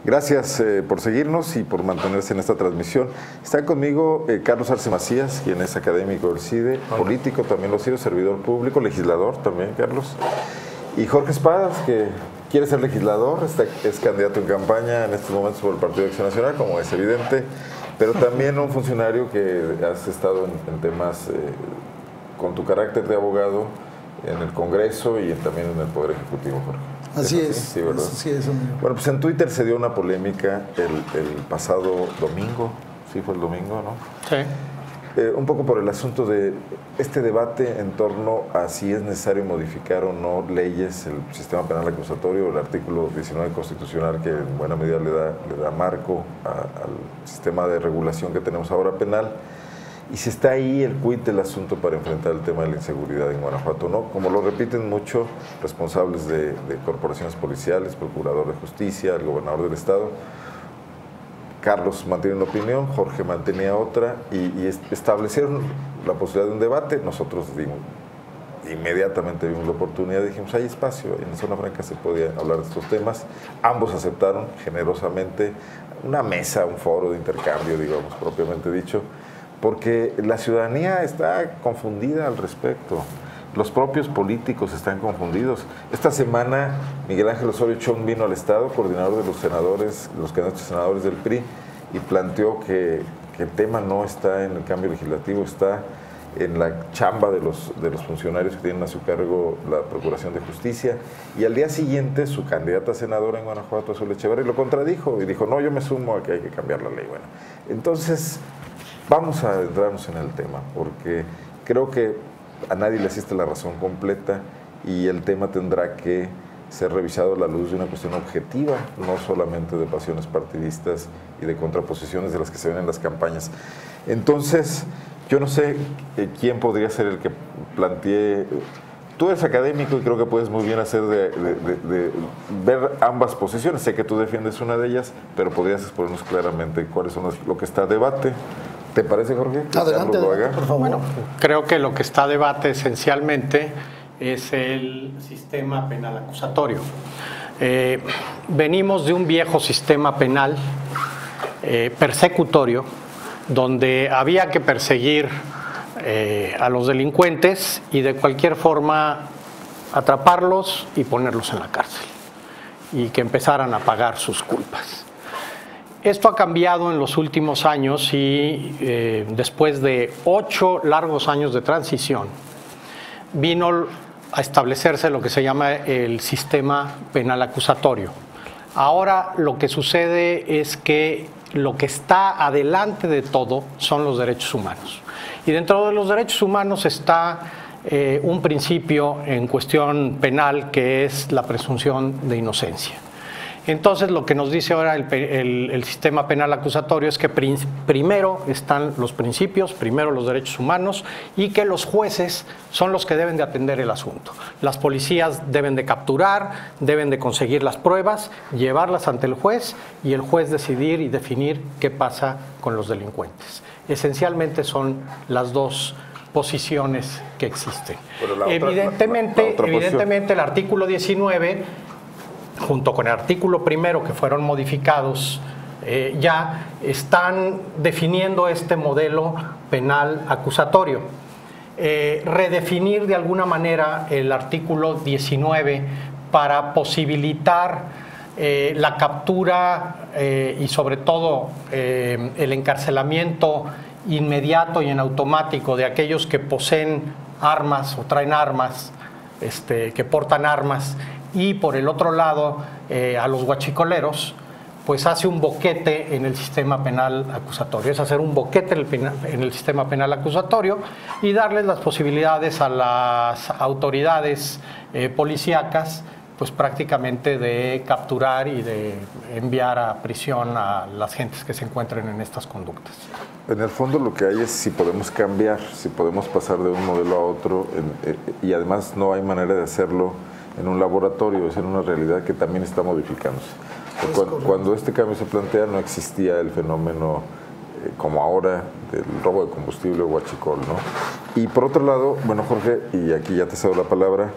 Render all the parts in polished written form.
Gracias por seguirnos y por mantenerse en esta transmisión. Está conmigo Carlos Arce Macías, quien es académico del CIDE, político también lo ha sido, servidor público, legislador también, Carlos. Y Jorge Espadas, que quiere ser legislador, es candidato en campaña en estos momentos por el Partido de Acción Nacional, como es evidente, pero también un funcionario que has estado en temas con tu carácter de abogado en el Congreso y también en el Poder Ejecutivo, Jorge. Así es. Sí, ¿verdad? Así es, amigo. Bueno, pues en Twitter se dio una polémica el pasado domingo, sí fue el domingo, ¿no? Sí. Un poco por el asunto de este debate en torno a si es necesario modificar o no leyes, el sistema penal acusatorio, el artículo 19 constitucional que en buena medida le da marco al sistema de regulación que tenemos ahora penal. Y si está ahí el quid del asunto para enfrentar el tema de la inseguridad en Guanajuato, ¿no? Como lo repiten mucho responsables de corporaciones policiales, procurador de justicia, el gobernador del estado. Carlos mantiene una opinión, Jorge mantenía otra y establecieron la posibilidad de un debate. Nosotros inmediatamente vimos la oportunidad, dijimos, hay espacio, en Zona Franca se podía hablar de estos temas. Ambos aceptaron generosamente una mesa, un foro de intercambio, digamos, propiamente dicho, porque la ciudadanía está confundida al respecto. Los propios políticos están confundidos. Esta semana Miguel Ángel Osorio Chong vino al Estado, coordinador de los senadores, los candidatos senadores del PRI, y planteó que el tema no está en el cambio legislativo, está en la chamba de los funcionarios que tienen a su cargo la Procuración de Justicia. Y al día siguiente su candidata a senadora en Guanajuato, Azul Echeverri, lo contradijo y dijo, no, yo me sumo a que hay que cambiar la ley. Bueno, entonces vamos a adentrarnos en el tema, porque creo que a nadie le asiste la razón completa y el tema tendrá que ser revisado a la luz de una cuestión objetiva, no solamente de pasiones partidistas y de contraposiciones de las que se ven en las campañas. Entonces, yo no sé quién podría ser el que plantee. Tú eres académico y creo que puedes muy bien hacer de ver ambas posiciones. Sé que tú defiendes una de ellas, pero podrías exponernos claramente cuáles son lo que está a debate. ¿Te parece, Jorge? Adelante, por favor. Bueno, creo que lo que está a debate esencialmente es el sistema penal acusatorio. Venimos de un viejo sistema penal persecutorio, donde había que perseguir a los delincuentes y de cualquier forma atraparlos y ponerlos en la cárcel y que empezaran a pagar sus culpas. Esto ha cambiado en los últimos años y después de 8 largos años de transición vino a establecerse lo que se llama el sistema penal acusatorio. Ahora lo que sucede es que lo que está adelante de todo son los derechos humanos. Y dentro de los derechos humanos está un principio en cuestión penal que es la presunción de inocencia. Entonces, lo que nos dice ahora el sistema penal acusatorio es que primero están los principios, primero los derechos humanos y que los jueces son los que deben de atender el asunto. Las policías deben de capturar, deben de conseguir las pruebas, llevarlas ante el juez y el juez decidir y definir qué pasa con los delincuentes. Esencialmente son las dos posiciones que existen. Evidentemente el artículo 19... junto con el artículo primero que fueron modificados, ya están definiendo este modelo penal acusatorio. Redefinir de alguna manera el artículo 19 para posibilitar la captura y sobre todo el encarcelamiento inmediato y en automático de aquellos que poseen armas o traen armas, que portan armas, y por el otro lado a los huachicoleros, pues hace un boquete en el sistema penal acusatorio. Es hacer un boquete en el sistema penal acusatorio y darles las posibilidades a las autoridades policíacas, pues prácticamente de capturar y de enviar a prisión a las gentes que se encuentren en estas conductas. En el fondo lo que hay es si podemos cambiar, si podemos pasar de un modelo a otro y además no hay manera de hacerlo en un laboratorio, es en una realidad que también está modificándose. Cuando este cambio se plantea no existía el fenómeno como ahora del robo de combustible o huachicol, ¿no? Y por otro lado, bueno, Jorge, y aquí ya te cedo la palabra,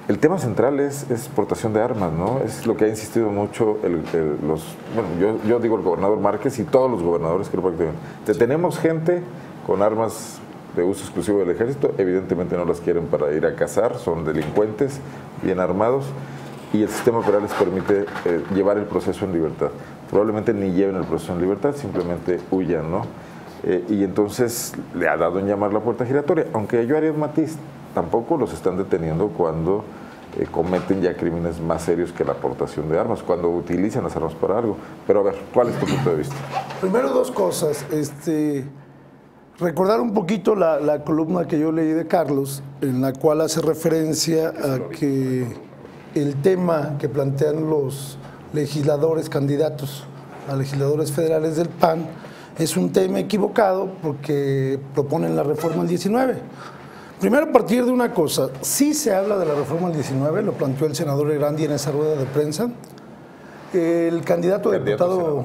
El tema central es portación de armas, ¿no? Es lo que ha insistido mucho yo digo el gobernador Márquez y todos los gobernadores, creo prácticamente. Tenemos gente con armas de uso exclusivo del ejército, evidentemente no las quieren para ir a cazar, son delincuentes bien armados y el sistema penal les permite llevar el proceso en libertad. Probablemente ni lleven el proceso en libertad, simplemente huyan, ¿no? Y entonces le ha dado en llamar la puerta giratoria, aunque yo haría un matiz, tampoco los están deteniendo cuando cometen ya crímenes más serios que la aportación de armas, cuando utilizan las armas para algo. Pero a ver, ¿cuál es tu punto de vista? Primero dos cosas. Recordar un poquito la columna que yo leí de Carlos, en la cual hace referencia a que el tema que plantean los legisladores candidatos a legisladores federales del PAN es un tema equivocado porque proponen la reforma del 19. Primero, a partir de una cosa, sí se habla de la reforma del 19, lo planteó el senador Egrandi en esa rueda de prensa. El candidato a diputado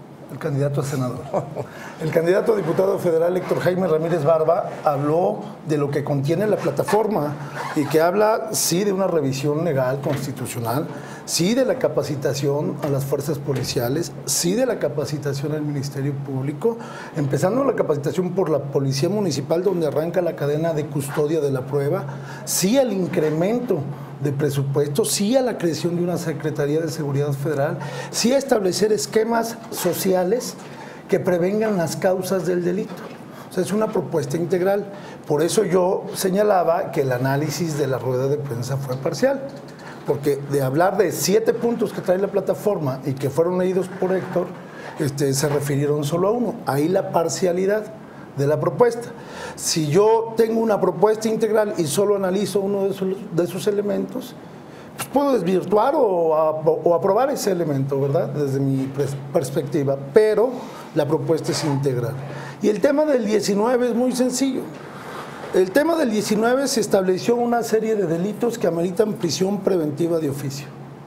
federal Héctor Jaime Ramírez Barba habló de lo que contiene la plataforma y que habla sí de una revisión legal constitucional, sí de la capacitación a las fuerzas policiales, sí de la capacitación al Ministerio Público, empezando la capacitación por la Policía Municipal donde arranca la cadena de custodia de la prueba, sí al incremento de presupuesto, sí a la creación de una Secretaría de Seguridad Federal, sí a establecer esquemas sociales que prevengan las causas del delito. O sea, es una propuesta integral. Por eso yo señalaba que el análisis de la rueda de prensa fue parcial, porque de hablar de 7 puntos que trae la plataforma y que fueron leídos por Héctor, se refirieron solo a uno. Ahí la parcialidad de la propuesta. Si yo tengo una propuesta integral y solo analizo uno de sus elementos, pues puedo desvirtuar o aprobar ese elemento, ¿verdad? Desde mi perspectiva, pero la propuesta es integral. Y el tema del 19 es muy sencillo. El tema del 19 se estableció una serie de delitos que ameritan prisión preventiva de oficio.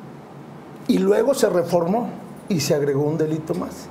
Y luego se reformó y se agregó un delito más.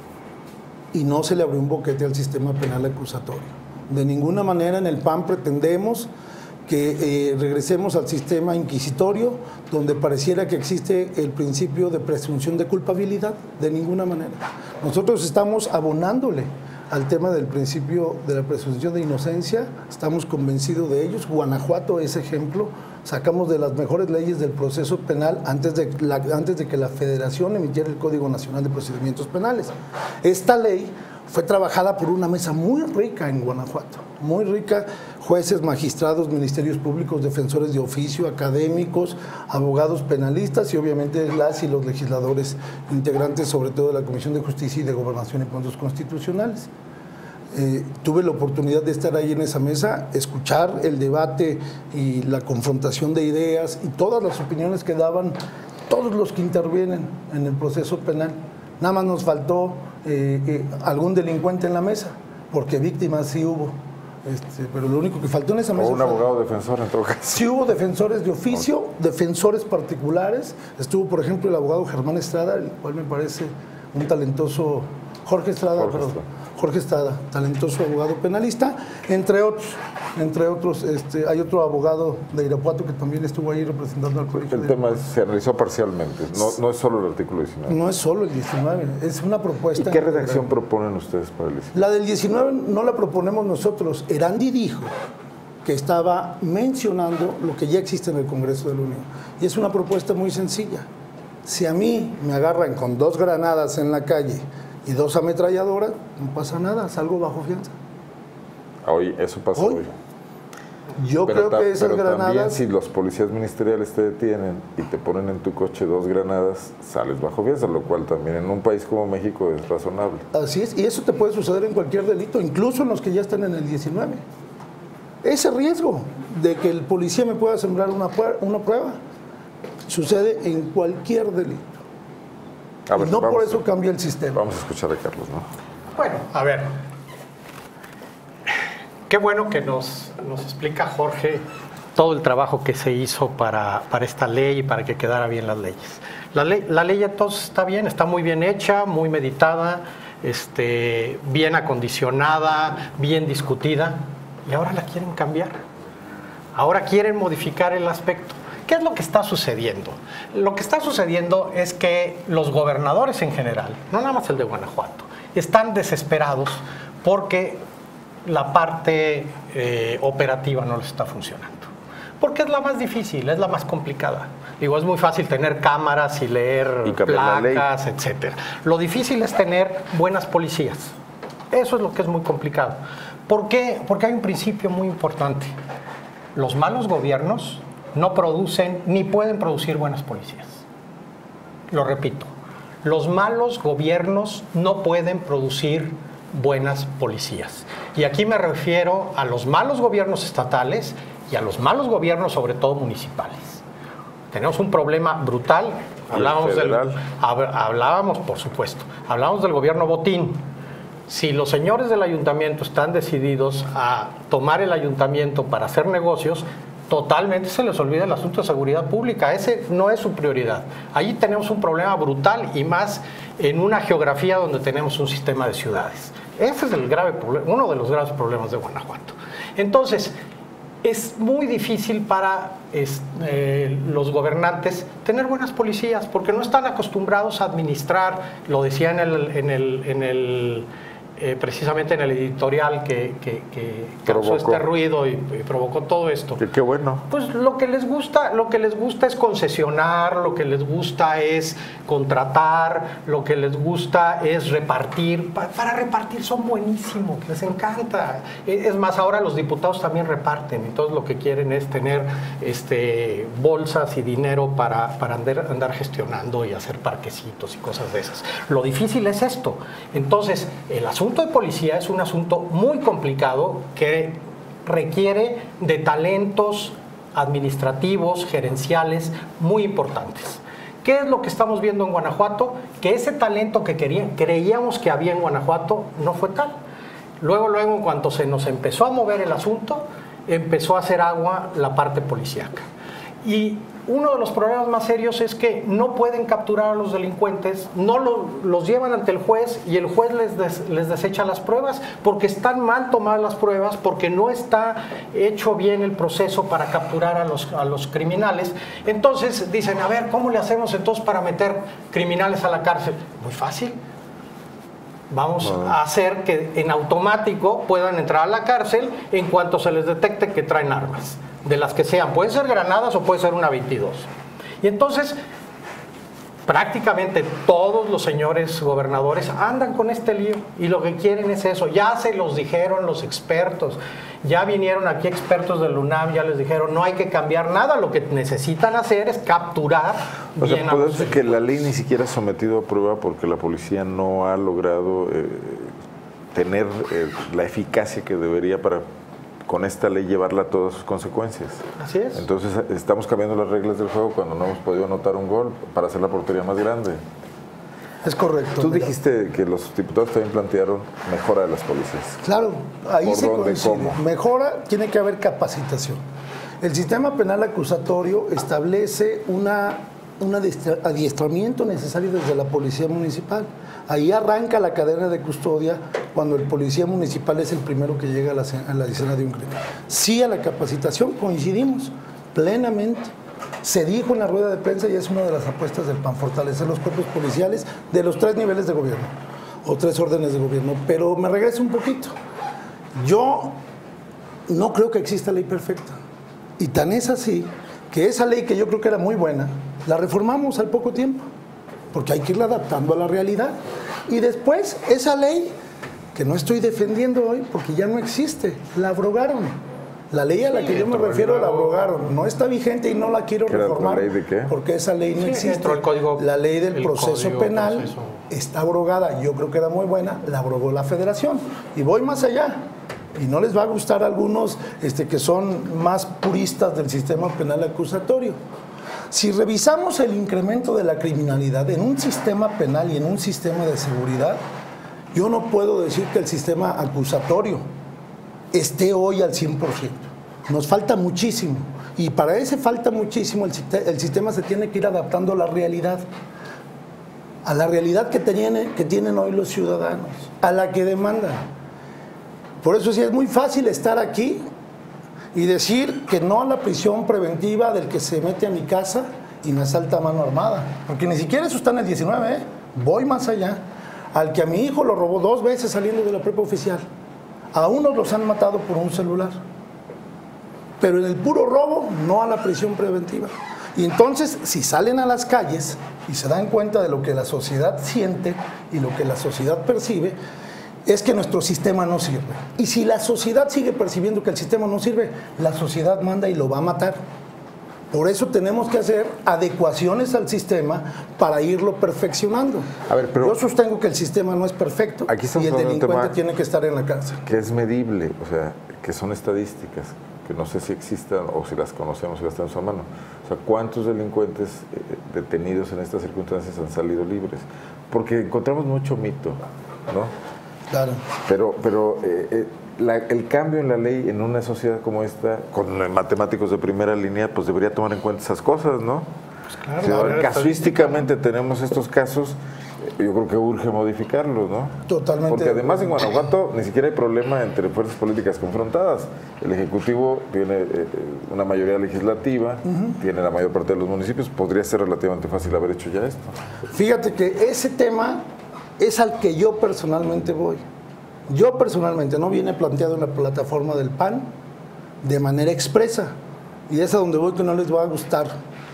Y no se le abrió un boquete al sistema penal acusatorio. De ninguna manera en el PAN pretendemos que regresemos al sistema inquisitorio, donde pareciera que existe el principio de presunción de culpabilidad. De ninguna manera. Nosotros estamos abonándole al tema del principio de la presunción de inocencia, estamos convencidos de ellos. Guanajuato es ejemplo. Sacamos de las mejores leyes del proceso penal antes de que la Federación emitiera el Código Nacional de Procedimientos Penales. Esta ley fue trabajada por una mesa muy rica en Guanajuato, muy rica, jueces, magistrados, ministerios públicos, defensores de oficio, académicos, abogados penalistas y obviamente las y los legisladores integrantes, sobre todo de la Comisión de Justicia y de Gobernación y Puntos Constitucionales. Tuve la oportunidad de estar ahí en esa mesa, escuchar el debate y la confrontación de ideas y todas las opiniones que daban todos los que intervienen en el proceso penal. Nada más nos faltó algún delincuente en la mesa, porque víctimas sí hubo. Pero lo único que faltó en esa mesa o un abogado defensor en todo caso. Sí hubo defensores de oficio, defensores particulares. Estuvo, por ejemplo, el abogado Germán Estrada, el cual me parece un talentoso... Jorge Estrada, talentoso abogado penalista, entre otros, hay otro abogado de Irapuato que también estuvo ahí representando al colegio. El tema se analizó parcialmente, no es solo el artículo 19. No es solo el 19, es una propuesta. ¿Y qué redacción proponen ustedes para el 19? La del 19 no la proponemos nosotros. Egrandi dijo que estaba mencionando lo que ya existe en el Congreso de la Unión. Y es una propuesta muy sencilla. Si a mí me agarran con 2 granadas en la calle y 2 ametralladoras, no pasa nada, salgo bajo fianza. Hoy, eso pasa hoy. Yo creo que esas granadas... También si los policías ministeriales te detienen y te ponen en tu coche 2 granadas, sales bajo fianza, lo cual también en un país como México es razonable. Así es, y eso te puede suceder en cualquier delito, incluso en los que ya están en el 19. Ese riesgo de que el policía me pueda sembrar una prueba sucede en cualquier delito. Ver, no por eso cambia el sistema. Vamos a escuchar a Carlos, ¿no? Bueno, a ver. Qué bueno que nos explica Jorge todo el trabajo que se hizo para esta ley y para que quedara bien las leyes. La ley entonces está bien, está muy bien hecha, muy meditada, bien acondicionada, bien discutida, y ahora la quieren cambiar. Ahora quieren modificar el aspecto. ¿Qué es lo que está sucediendo? Lo que está sucediendo es que los gobernadores en general, no nada más el de Guanajuato, están desesperados porque la parte operativa no les está funcionando. Porque es la más difícil, es la más complicada. Digo, es muy fácil tener cámaras y leer placas, etcétera. Lo difícil es tener buenas policías. Eso es lo que es muy complicado. ¿Por qué? Porque hay un principio muy importante. Los malos gobiernos no producen ni pueden producir buenas policías. Lo repito, los malos gobiernos no pueden producir buenas policías. Y aquí me refiero a los malos gobiernos estatales y a los malos gobiernos, sobre todo municipales. Tenemos un problema brutal. Hablábamos, por supuesto, hablábamos del gobierno Botín. Si los señores del ayuntamiento están decididos a tomar el ayuntamiento para hacer negocios, totalmente se les olvida el asunto de seguridad pública. Ese no es su prioridad. Allí tenemos un problema brutal y más en una geografía donde tenemos un sistema de ciudades. Ese es el grave problema, uno de los graves problemas de Guanajuato. Entonces, es muy difícil para los gobernantes tener buenas policías porque no están acostumbrados a administrar, lo decía precisamente en el editorial que causó este ruido y provocó todo esto. Qué bueno. Pues lo que les gusta es concesionar, lo que les gusta es contratar, lo que les gusta es repartir. Para repartir son buenísimos, les encanta. Es más, ahora los diputados también reparten, entonces lo que quieren es tener bolsas y dinero para andar gestionando y hacer parquecitos y cosas de esas. Lo difícil es esto. Entonces, el asunto de policía es un asunto muy complicado que requiere de talentos administrativos, gerenciales muy importantes. ¿Qué es lo que estamos viendo en Guanajuato? Que ese talento que creíamos que había en Guanajuato no fue tal. Luego, en cuanto se nos empezó a mover el asunto, empezó a hacer agua la parte policíaca. Y uno de los problemas más serios es que no pueden capturar a los delincuentes, no los llevan ante el juez y el juez les desecha las pruebas porque están mal tomadas las pruebas, porque no está hecho bien el proceso para capturar a los criminales. Entonces dicen, a ver, ¿cómo le hacemos entonces para meter criminales a la cárcel? Muy fácil. Vamos a hacer que en automático puedan entrar a la cárcel en cuanto se les detecte que traen armas, de las que sean. Pueden ser granadas o puede ser una 22. Y entonces, prácticamente todos los señores gobernadores andan con este lío y lo que quieren es eso. Ya se los dijeron los expertos, ya vinieron aquí expertos del UNAM, ya les dijeron, no hay que cambiar nada, lo que necesitan hacer es capturar. O sea, puede ser que la ley ni siquiera ha sometido a prueba porque la policía no ha logrado tener la eficacia que debería para con esta ley llevarla a todas sus consecuencias. Así es. Entonces estamos cambiando las reglas del juego cuando no hemos podido anotar un gol para hacer la portería más grande. Es correcto. Tú dijiste que los diputados también plantearon mejora de las policías. Claro, ahí ¿Por se dónde, coincide. cómo? Mejora, tiene que haber capacitación. El sistema penal acusatorio establece un adiestramiento necesario desde la policía municipal. Ahí arranca la cadena de custodia cuando el policía municipal es el primero que llega a la escena de un crimen. Sí, a la capacitación coincidimos plenamente. Se dijo en la rueda de prensa y es una de las apuestas del PAN, fortalecer los cuerpos policiales de los 3 niveles de gobierno o 3 órdenes de gobierno. Pero me regreso un poquito. Yo no creo que exista ley perfecta. Y tan es así que esa ley, que yo creo que era muy buena, la reformamos al poco tiempo, porque hay que irla adaptando a la realidad. Y después, esa ley, que no estoy defendiendo hoy, porque ya no existe, la abrogaron. La ley a la que yo me refiero la abrogaron. No está vigente y no la quiero reformar. ¿La ley de qué? Porque esa ley no existe. La ley del proceso penal está abrogada. Yo creo que era muy buena, la abrogó la Federación. Y voy más allá. Y no les va a gustar a algunos que son más puristas del sistema penal acusatorio. Si revisamos el incremento de la criminalidad en un sistema penal y en un sistema de seguridad, yo no puedo decir que el sistema acusatorio esté hoy al 100%. Nos falta muchísimo. Y para ese falta muchísimo, el sistema se tiene que ir adaptando a la realidad que tienen hoy los ciudadanos, a la que demandan. Por eso sí es muy fácil estar aquí y decir que no a la prisión preventiva del que se mete a mi casa y me asalta a mano armada. Porque ni siquiera eso está en el 19, ¿eh? Voy más allá. Al que a mi hijo lo robó 2 veces saliendo de la prepa oficial. A unos los han matado por un celular. Pero en el puro robo, no a la prisión preventiva. Y entonces, si salen a las calles y se dan cuenta de lo que la sociedad siente y lo que la sociedad percibe, es que nuestro sistema no sirve. Y si la sociedad sigue percibiendo que el sistema no sirve, la sociedad manda y lo va a matar. Por eso tenemos que hacer adecuaciones al sistema para irlo perfeccionando. A ver, pero yo sostengo que el sistema no es perfecto y el delincuente tiene que estar en la cárcel. Que es medible, o sea, que son estadísticas, que no sé si existan o si las conocemos, si las tenemos a mano. O sea, ¿cuántos delincuentes detenidos en estas circunstancias han salido libres? Porque encontramos mucho mito, ¿no? Claro. Pero el cambio en la ley en una sociedad como esta, con matemáticos de primera línea, pues debería tomar en cuenta esas cosas, ¿no? Pues claro, si casuísticamente tenemos estos casos, yo creo que urge modificarlos, ¿no? Totalmente. Porque además en Guanajuato ni siquiera hay problema entre fuerzas políticas confrontadas. El Ejecutivo tiene una mayoría legislativa, tiene la mayor parte de los municipios, podría ser relativamente fácil haber hecho ya esto. Fíjate que ese tema es al que yo personalmente voy. Yo personalmente, no viene planteado en la plataforma del PAN de manera expresa, y es a donde voy que no les va a gustar.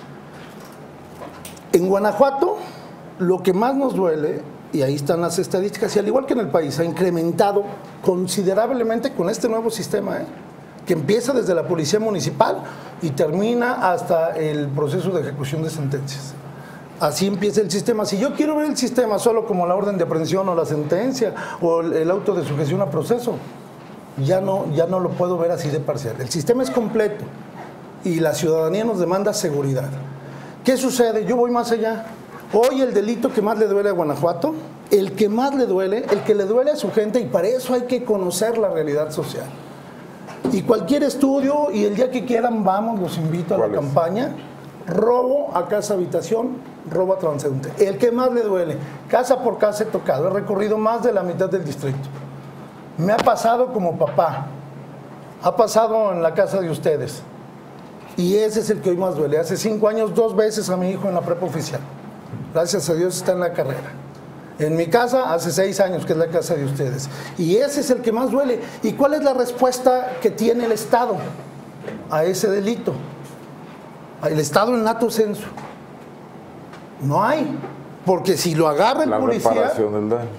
En Guanajuato, lo que más nos duele, y ahí están las estadísticas, y al igual que en el país, ha incrementado considerablemente con este nuevo sistema, que empieza desde la policía municipal y termina hasta el proceso de ejecución de sentencias. Así empieza el sistema. Si yo quiero ver el sistema solo como la orden de aprehensión o la sentencia o el auto de sujeción a proceso, ya no lo puedo ver así de parcial. El sistema es completo y la ciudadanía nos demanda seguridad. ¿Qué sucede? Yo voy más allá. Hoy el delito que más le duele a Guanajuato, el que más le duele, el que le duele a su gente, y para eso hay que conocer la realidad social. Y cualquier estudio, y el día que quieran vamos, los invito a la campaña. Robo a casa habitación, robo a transeúnte. El que más le duele, casa por casa he tocado, he recorrido más de la mitad del distrito. Me ha pasado como papá, ha pasado en la casa de ustedes. Y ese es el que hoy más duele. Hace 5 años, 2 veces a mi hijo en la prepa oficial. Gracias a Dios está en la carrera. En mi casa hace 6 años, que es la casa de ustedes. Y ese es el que más duele. ¿Y cuál es la respuesta que tiene el Estado a ese delito? El Estado en lato sensu. No hay. Porque si lo agarra el policía... La reparación del daño.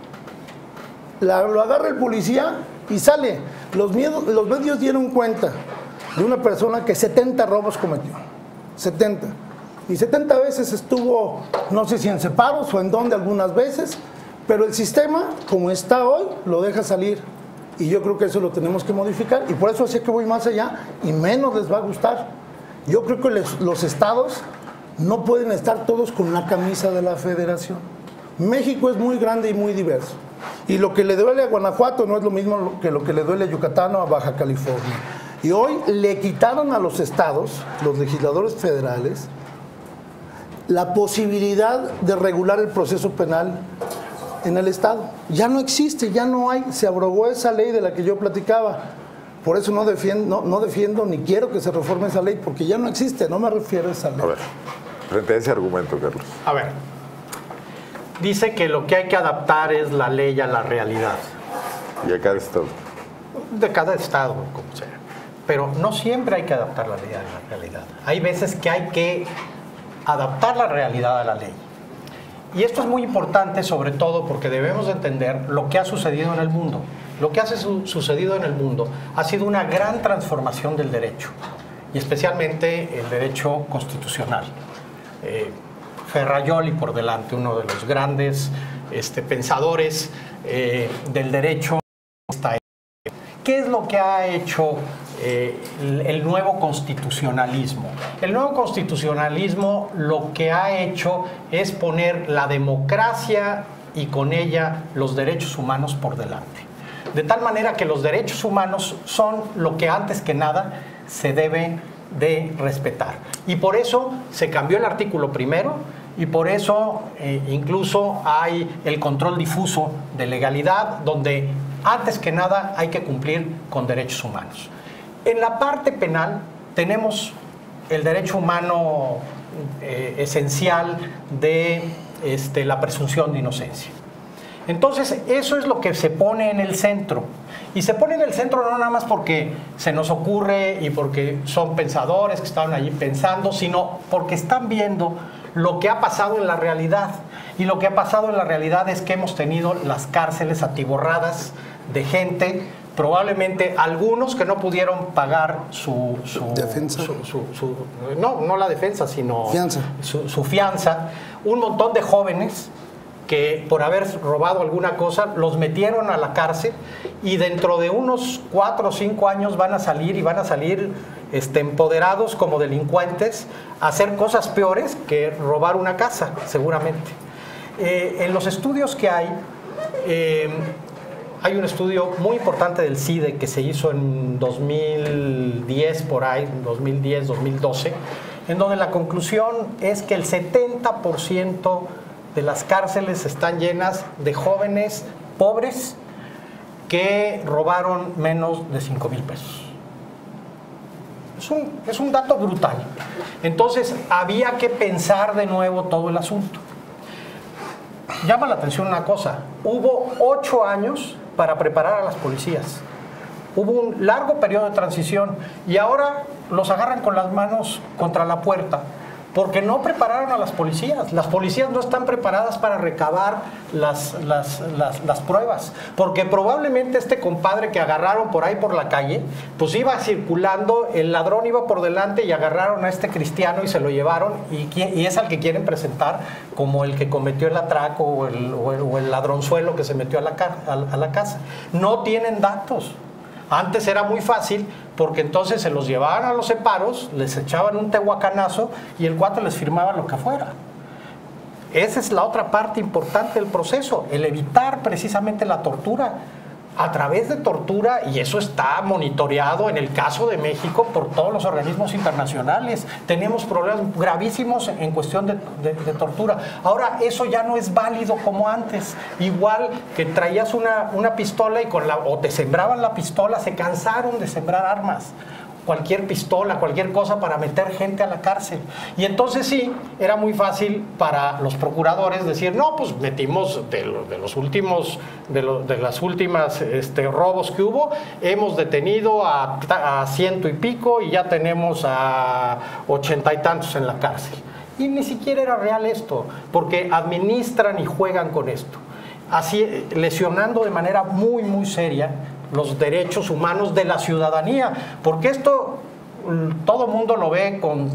Lo agarra el policía y sale. Los medios dieron cuenta de una persona que 70 robos cometió. 70. Y 70 veces estuvo, no sé si en separos o en dónde algunas veces, pero el sistema, como está hoy, lo deja salir. Y yo creo que eso lo tenemos que modificar. Y por eso así que voy más allá y menos les va a gustar. Yo creo que los estados no pueden estar todos con la camisa de la federación. México es muy grande y muy diverso. Y lo que le duele a Guanajuato no es lo mismo que lo que le duele a Yucatán o a Baja California. Y hoy le quitaron a los estados, los legisladores federales, la posibilidad de regular el proceso penal en el estado. Ya no existe, ya no hay. Se abrogó esa ley de la que yo platicaba. Por eso no defiendo ni quiero que se reforme esa ley, porque ya no existe, no me refiero a esa ley. A ver, frente a ese argumento, Carlos. A ver, dice que lo que hay que adaptar es la ley a la realidad. Y a cada estado. De cada estado, como sea. Pero no siempre hay que adaptar la ley a la realidad. Hay veces que hay que adaptar la realidad a la ley. Y esto es muy importante, sobre todo porque debemos de entender lo que ha sucedido en el mundo. Lo que ha sucedido en el mundo ha sido una gran transformación del derecho, y especialmente el derecho constitucional. Ferrajoli por delante, uno de los grandes pensadores del derecho. ¿Qué es lo que ha hecho el nuevo constitucionalismo? El nuevo constitucionalismo lo que ha hecho es poner la democracia y con ella los derechos humanos por delante. De tal manera que los derechos humanos son lo que antes que nada se debe de respetar. Y por eso se cambió el artículo primero y por eso incluso hay el control difuso de legalidad, donde antes que nada hay que cumplir con derechos humanos. En la parte penal tenemos el derecho humano esencial de la presunción de inocencia. Entonces, eso es lo que se pone en el centro. Y se pone en el centro no nada más porque se nos ocurre y porque son pensadores que estaban allí pensando, sino porque están viendo lo que ha pasado en la realidad. Y lo que ha pasado en la realidad es que hemos tenido las cárceles atiborradas de gente, probablemente algunos que no pudieron pagar su defensa. No la defensa, sino fianza. Su fianza. Un montón de jóvenes que por haber robado alguna cosa los metieron a la cárcel y dentro de unos 4 o 5 años van a salir empoderados como delincuentes a hacer cosas peores que robar una casa, seguramente. En los estudios que hay un estudio muy importante del CIDE que se hizo en 2010, por ahí, 2010, 2012, en donde la conclusión es que el 70% de las cárceles están llenas de jóvenes pobres que robaron menos de 5,000 pesos. Es un dato brutal. Entonces, había que pensar de nuevo todo el asunto. Llama la atención una cosa. Hubo 8 años para preparar a las policías. Hubo un largo periodo de transición y ahora los agarran con las manos contra la puerta porque no prepararon a las policías. Las policías no están preparadas para recabar las pruebas, porque probablemente este compadre que agarraron por ahí por la calle, pues iba circulando, el ladrón iba por delante y agarraron a este cristiano y se lo llevaron y es al que quieren presentar como el que cometió el atraco o el ladronzuelo que se metió a la casa. No tienen datos. Antes era muy fácil porque entonces se los llevaban a los separos, les echaban un tehuacanazo y el cuate les firmaba lo que fuera. Esa es la otra parte importante del proceso, el evitar precisamente la tortura. A través de tortura, y eso está monitoreado en el caso de México por todos los organismos internacionales, tenemos problemas gravísimos en cuestión de tortura. Ahora, eso ya no es válido como antes. Igual que traías una pistola y o te sembraban la pistola, se cansaron de sembrar armas. Cualquier pistola, cualquier cosa para meter gente a la cárcel. Y entonces sí, era muy fácil para los procuradores decir, no, pues metimos de las últimas robos que hubo, hemos detenido a 100 y pico y ya tenemos a 80 y tantos en la cárcel. Y ni siquiera era real esto, porque administran y juegan con esto, así lesionando de manera muy, muy seria los derechos humanos de la ciudadanía, porque esto todo mundo lo ve con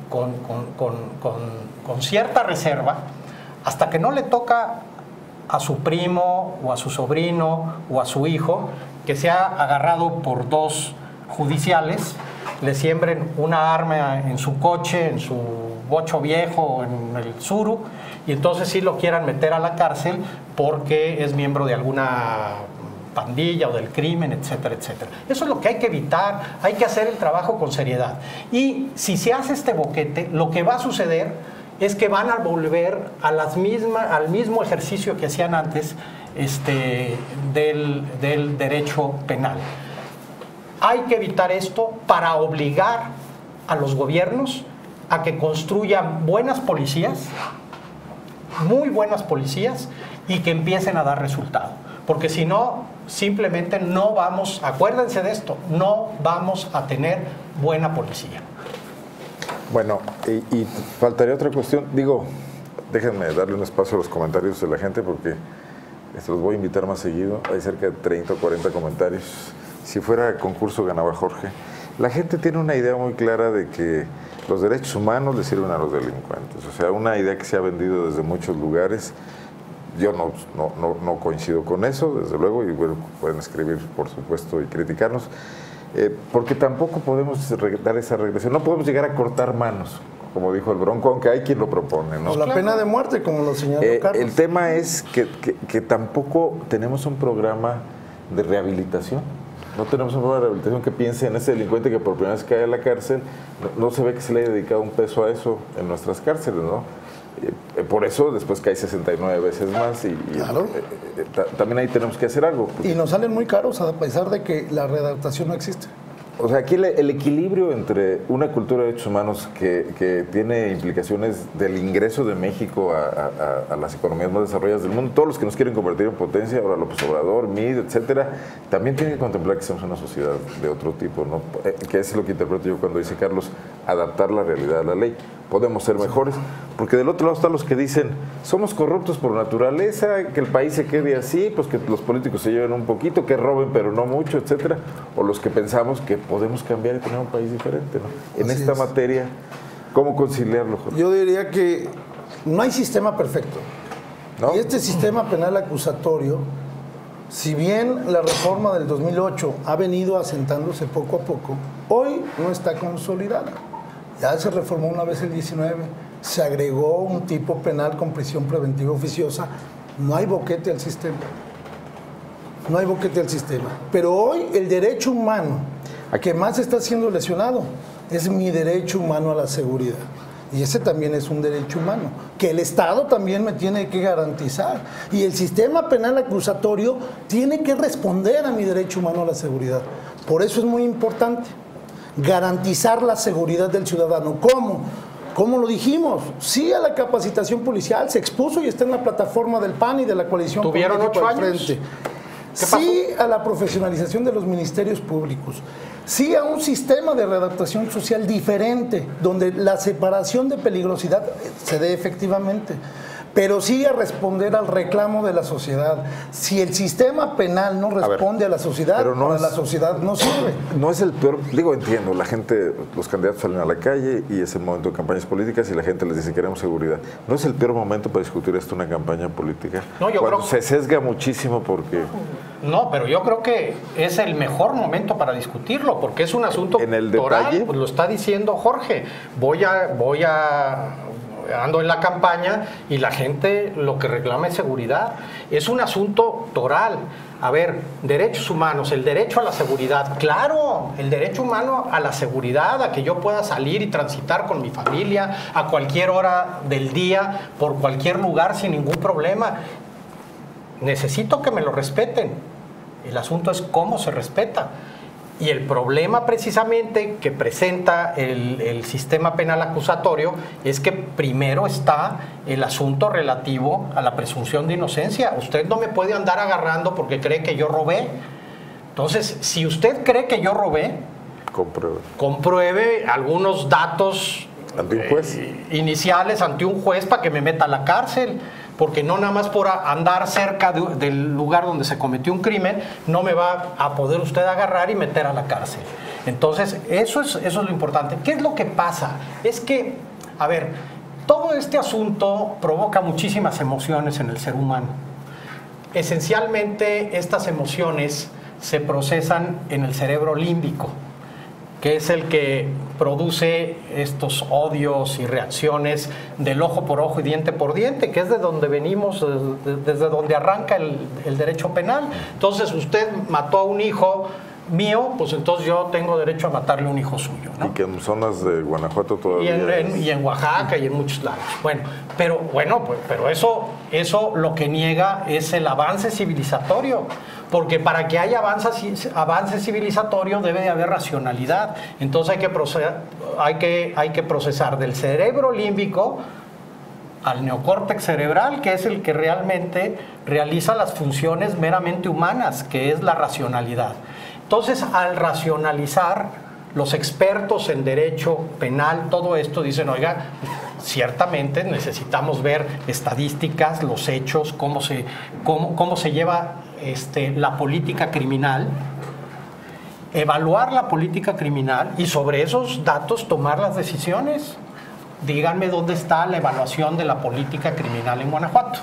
cierta reserva, hasta que no le toca a su primo o a su sobrino o a su hijo que se ha agarrado por 2 judiciales, le siembren una arma en su coche, en su bocho viejo, en el suru, y entonces sí lo quieran meter a la cárcel porque es miembro de alguna pandilla o del crimen, etcétera, etcétera. Eso es lo que hay que evitar, hay que hacer el trabajo con seriedad. Y si se hace este boquete, lo que va a suceder es que van a volver a al mismo ejercicio que hacían antes del derecho penal. Hay que evitar esto para obligar a los gobiernos a que construyan buenas policías, muy buenas policías, y que empiecen a dar resultado. Porque si no, simplemente no vamos, acuérdense de esto, no vamos a tener buena policía. Bueno, y faltaría otra cuestión. Digo, déjenme darle un espacio a los comentarios de la gente porque los voy a invitar más seguido. Hay cerca de 30 o 40 comentarios. Si fuera concurso ganaba Jorge. La gente tiene una idea muy clara de que los derechos humanos le sirven a los delincuentes. O sea, una idea que se ha vendido desde muchos lugares. Yo no coincido con eso, desde luego, y bueno, pueden escribir, por supuesto, y criticarnos, porque tampoco podemos dar esa regresión. No podemos llegar a cortar manos, como dijo el Bronco, aunque hay quien lo propone, ¿no? O la pena de muerte, como lo señaló Carlos. El tema es que tampoco tenemos un programa de rehabilitación. No tenemos un programa de rehabilitación que piense en ese delincuente que por primera vez cae a la cárcel. No se ve que se le haya dedicado un peso a eso en nuestras cárceles, ¿no? Por eso después cae 69 veces más y claro. También ahí tenemos que hacer algo. Y nos salen muy caros a pesar de que la readaptación no existe. O sea, aquí el equilibrio entre una cultura de derechos humanos que tiene implicaciones del ingreso de México a las economías más desarrolladas del mundo, todos los que nos quieren convertir en potencia, ahora López Obrador, MID, etcétera, también tienen que contemplar que somos una sociedad de otro tipo, ¿no? Que es lo que interpreto yo cuando dice Carlos, adaptar la realidad a la ley. Podemos ser mejores, porque del otro lado están los que dicen, somos corruptos por naturaleza, que el país se quede así, pues que los políticos se lleven un poquito, que roben pero no mucho, etcétera, o los que pensamos que podemos cambiar y tener un país diferente, ¿no? En esta materia, ¿cómo conciliarlo, Jorge? Yo diría que no hay sistema perfecto. ¿No? Y este sistema penal acusatorio, si bien la reforma del 2008 ha venido asentándose poco a poco, hoy no está consolidada. Ya se reformó una vez el 19, se agregó un tipo penal con prisión preventiva oficiosa, no hay boquete al sistema. No hay boquete al sistema. Pero hoy el derecho humano que más está siendo lesionado es mi derecho humano a la seguridad. Y ese también es un derecho humano, que el Estado también me tiene que garantizar. Y el sistema penal acusatorio tiene que responder a mi derecho humano a la seguridad. Por eso es muy importante garantizar la seguridad del ciudadano. ¿Cómo? ¿Cómo lo dijimos? Sí a la capacitación policial, se expuso y está en la plataforma del PAN y de la coalición política. ¿Tuvieron 8 años? Frente. Sí a la profesionalización de los ministerios públicos. Sí a un sistema de readaptación social diferente, donde la separación de peligrosidad se dé efectivamente. Pero sí a responder al reclamo de la sociedad. Si el sistema penal no responde a la sociedad, la sociedad no sirve. No es el peor, digo, entiendo, la gente, los candidatos salen a la calle y es el momento de campañas políticas y la gente les dice queremos seguridad. ¿No es el peor momento para discutir esto en una campaña política? No, yo creo se sesga muchísimo porque... No, pero yo creo que es el mejor momento para discutirlo, porque es un asunto en el toral, detalle, pues lo está diciendo Jorge. Ando en la campaña y la gente lo que reclama es seguridad. Es un asunto toral. A ver, derechos humanos, el derecho a la seguridad, claro, el derecho humano a la seguridad, a que yo pueda salir y transitar con mi familia a cualquier hora del día, por cualquier lugar sin ningún problema. Necesito que me lo respeten. El asunto es cómo se respeta. Y el problema precisamente que presenta el sistema penal acusatorio es que primero está el asunto relativo a la presunción de inocencia. Usted no me puede andar agarrando porque cree que yo robé. Entonces, si usted cree que yo robé, compruebe algunos datos ante un juez. Iniciales ante un juez para que me meta a la cárcel. Porque no nada más por andar cerca del lugar donde se cometió un crimen, no me va a poder usted agarrar y meter a la cárcel. Entonces, eso es lo importante. ¿Qué es lo que pasa? Es que, a ver, todo este asunto provoca muchísimas emociones en el ser humano. Esencialmente, estas emociones se procesan en el cerebro límbico, que es el que produce estos odios y reacciones del ojo por ojo y diente por diente, que es de donde venimos, desde donde arranca el derecho penal. Entonces, usted mató a un hijo mío, pues entonces yo tengo derecho a matarle a un hijo suyo, ¿no? Y que en zonas de Guanajuato todavía y en Oaxaca y en muchos lados. Pero eso lo que niega es el avance civilizatorio. Porque para que haya avance civilizatorio debe de haber racionalidad. Entonces hay que procesar del cerebro límbico al neocórtex cerebral, que es el que realmente realiza las funciones meramente humanas, que es la racionalidad. Entonces, al racionalizar, los expertos en derecho penal, todo esto, dicen, oiga, ciertamente necesitamos ver estadísticas, los hechos, cómo se lleva la política criminal, evaluar la política criminal y sobre esos datos tomar las decisiones. Díganme dónde está la evaluación de la política criminal en Guanajuato.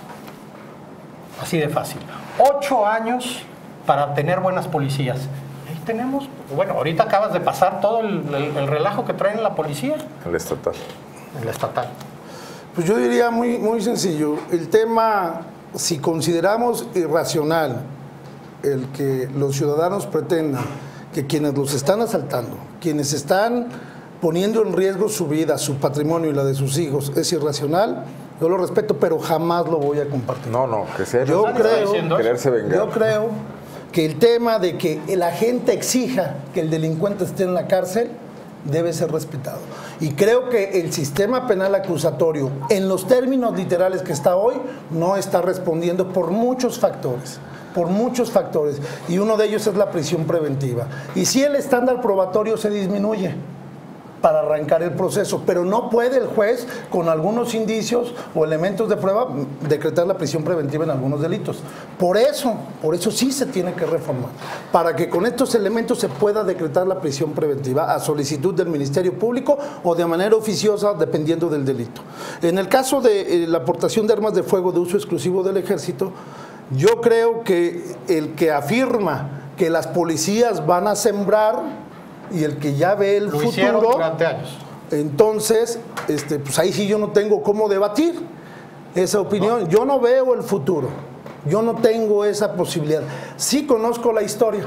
Así de fácil. 8 años para tener buenas policías. Ahí tenemos, bueno, ahorita acabas de pasar todo el relajo que traen la policía. El estatal. El estatal. Pues yo diría muy, muy sencillo. El tema, si consideramos irracional el que los ciudadanos pretendan que quienes los están asaltando, quienes están poniendo en riesgo su vida, su patrimonio y la de sus hijos, es irracional, yo lo respeto, pero jamás lo voy a compartir. No, que sea yo creo quererse vengar. Yo creo que el tema de que la gente exija que el delincuente esté en la cárcel debe ser respetado. Y creo que el sistema penal acusatorio, en los términos literales que está hoy, no está respondiendo por muchos factores. Y uno de ellos es la prisión preventiva. Y sí, el estándar probatorio se disminuye para arrancar el proceso, pero no puede el juez, con algunos indicios o elementos de prueba, decretar la prisión preventiva en algunos delitos. Por eso sí se tiene que reformar, para que con estos elementos se pueda decretar la prisión preventiva a solicitud del Ministerio Público o de manera oficiosa, dependiendo del delito. En el caso de la aportación de armas de fuego de uso exclusivo del Ejército, yo creo que el que afirma que las policías van a sembrar y el que ya ve el futuro, durante años. Entonces, pues ahí sí yo no tengo cómo debatir esa opinión. No. Yo no veo el futuro, yo no tengo esa posibilidad. Sí conozco la historia,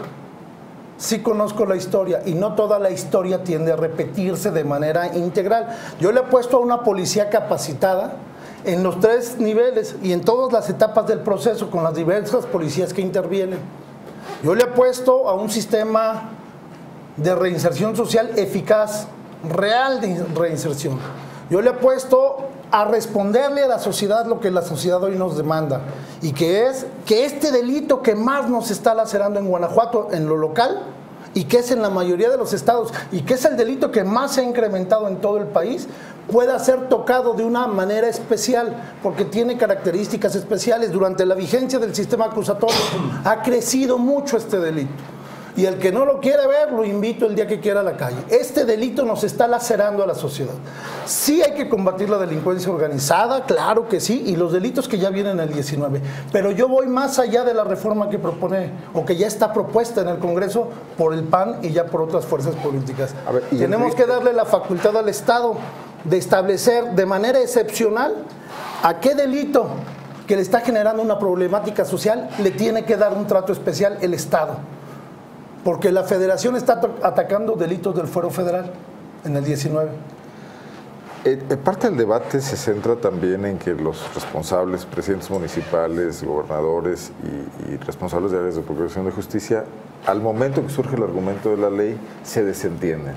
y no toda la historia tiende a repetirse de manera integral. Yo le he puesto a una policía capacitada en los 3 niveles y en todas las etapas del proceso con las diversas policías que intervienen. Yo le he puesto a un sistema de reinserción social eficaz, real de reinserción. Yo le he puesto a responderle a la sociedad lo que la sociedad hoy nos demanda, y que es que este delito que más nos está lacerando en Guanajuato en lo local, y que es en la mayoría de los estados, y que es el delito que más se ha incrementado en todo el país, pueda ser tocado de una manera especial, porque tiene características especiales. Durante la vigencia del sistema acusatorio ha crecido mucho este delito. Y el que no lo quiere ver, lo invito el día que quiera a la calle. Este delito nos está lacerando a la sociedad. Sí hay que combatir la delincuencia organizada, claro que sí, y los delitos que ya vienen en el 19. Pero yo voy más allá de la reforma que propone, o que ya está propuesta en el Congreso por el PAN y ya por otras fuerzas políticas. Tenemos que darle la facultad al Estado de establecer de manera excepcional a qué delito que le está generando una problemática social le tiene que dar un trato especial el Estado. Porque la Federación está atacando delitos del Fuero Federal en el 19. Parte del debate se centra también en que los responsables, presidentes municipales, gobernadores y responsables de áreas de procuración de justicia, al momento que surge el argumento de la ley, se desentienden.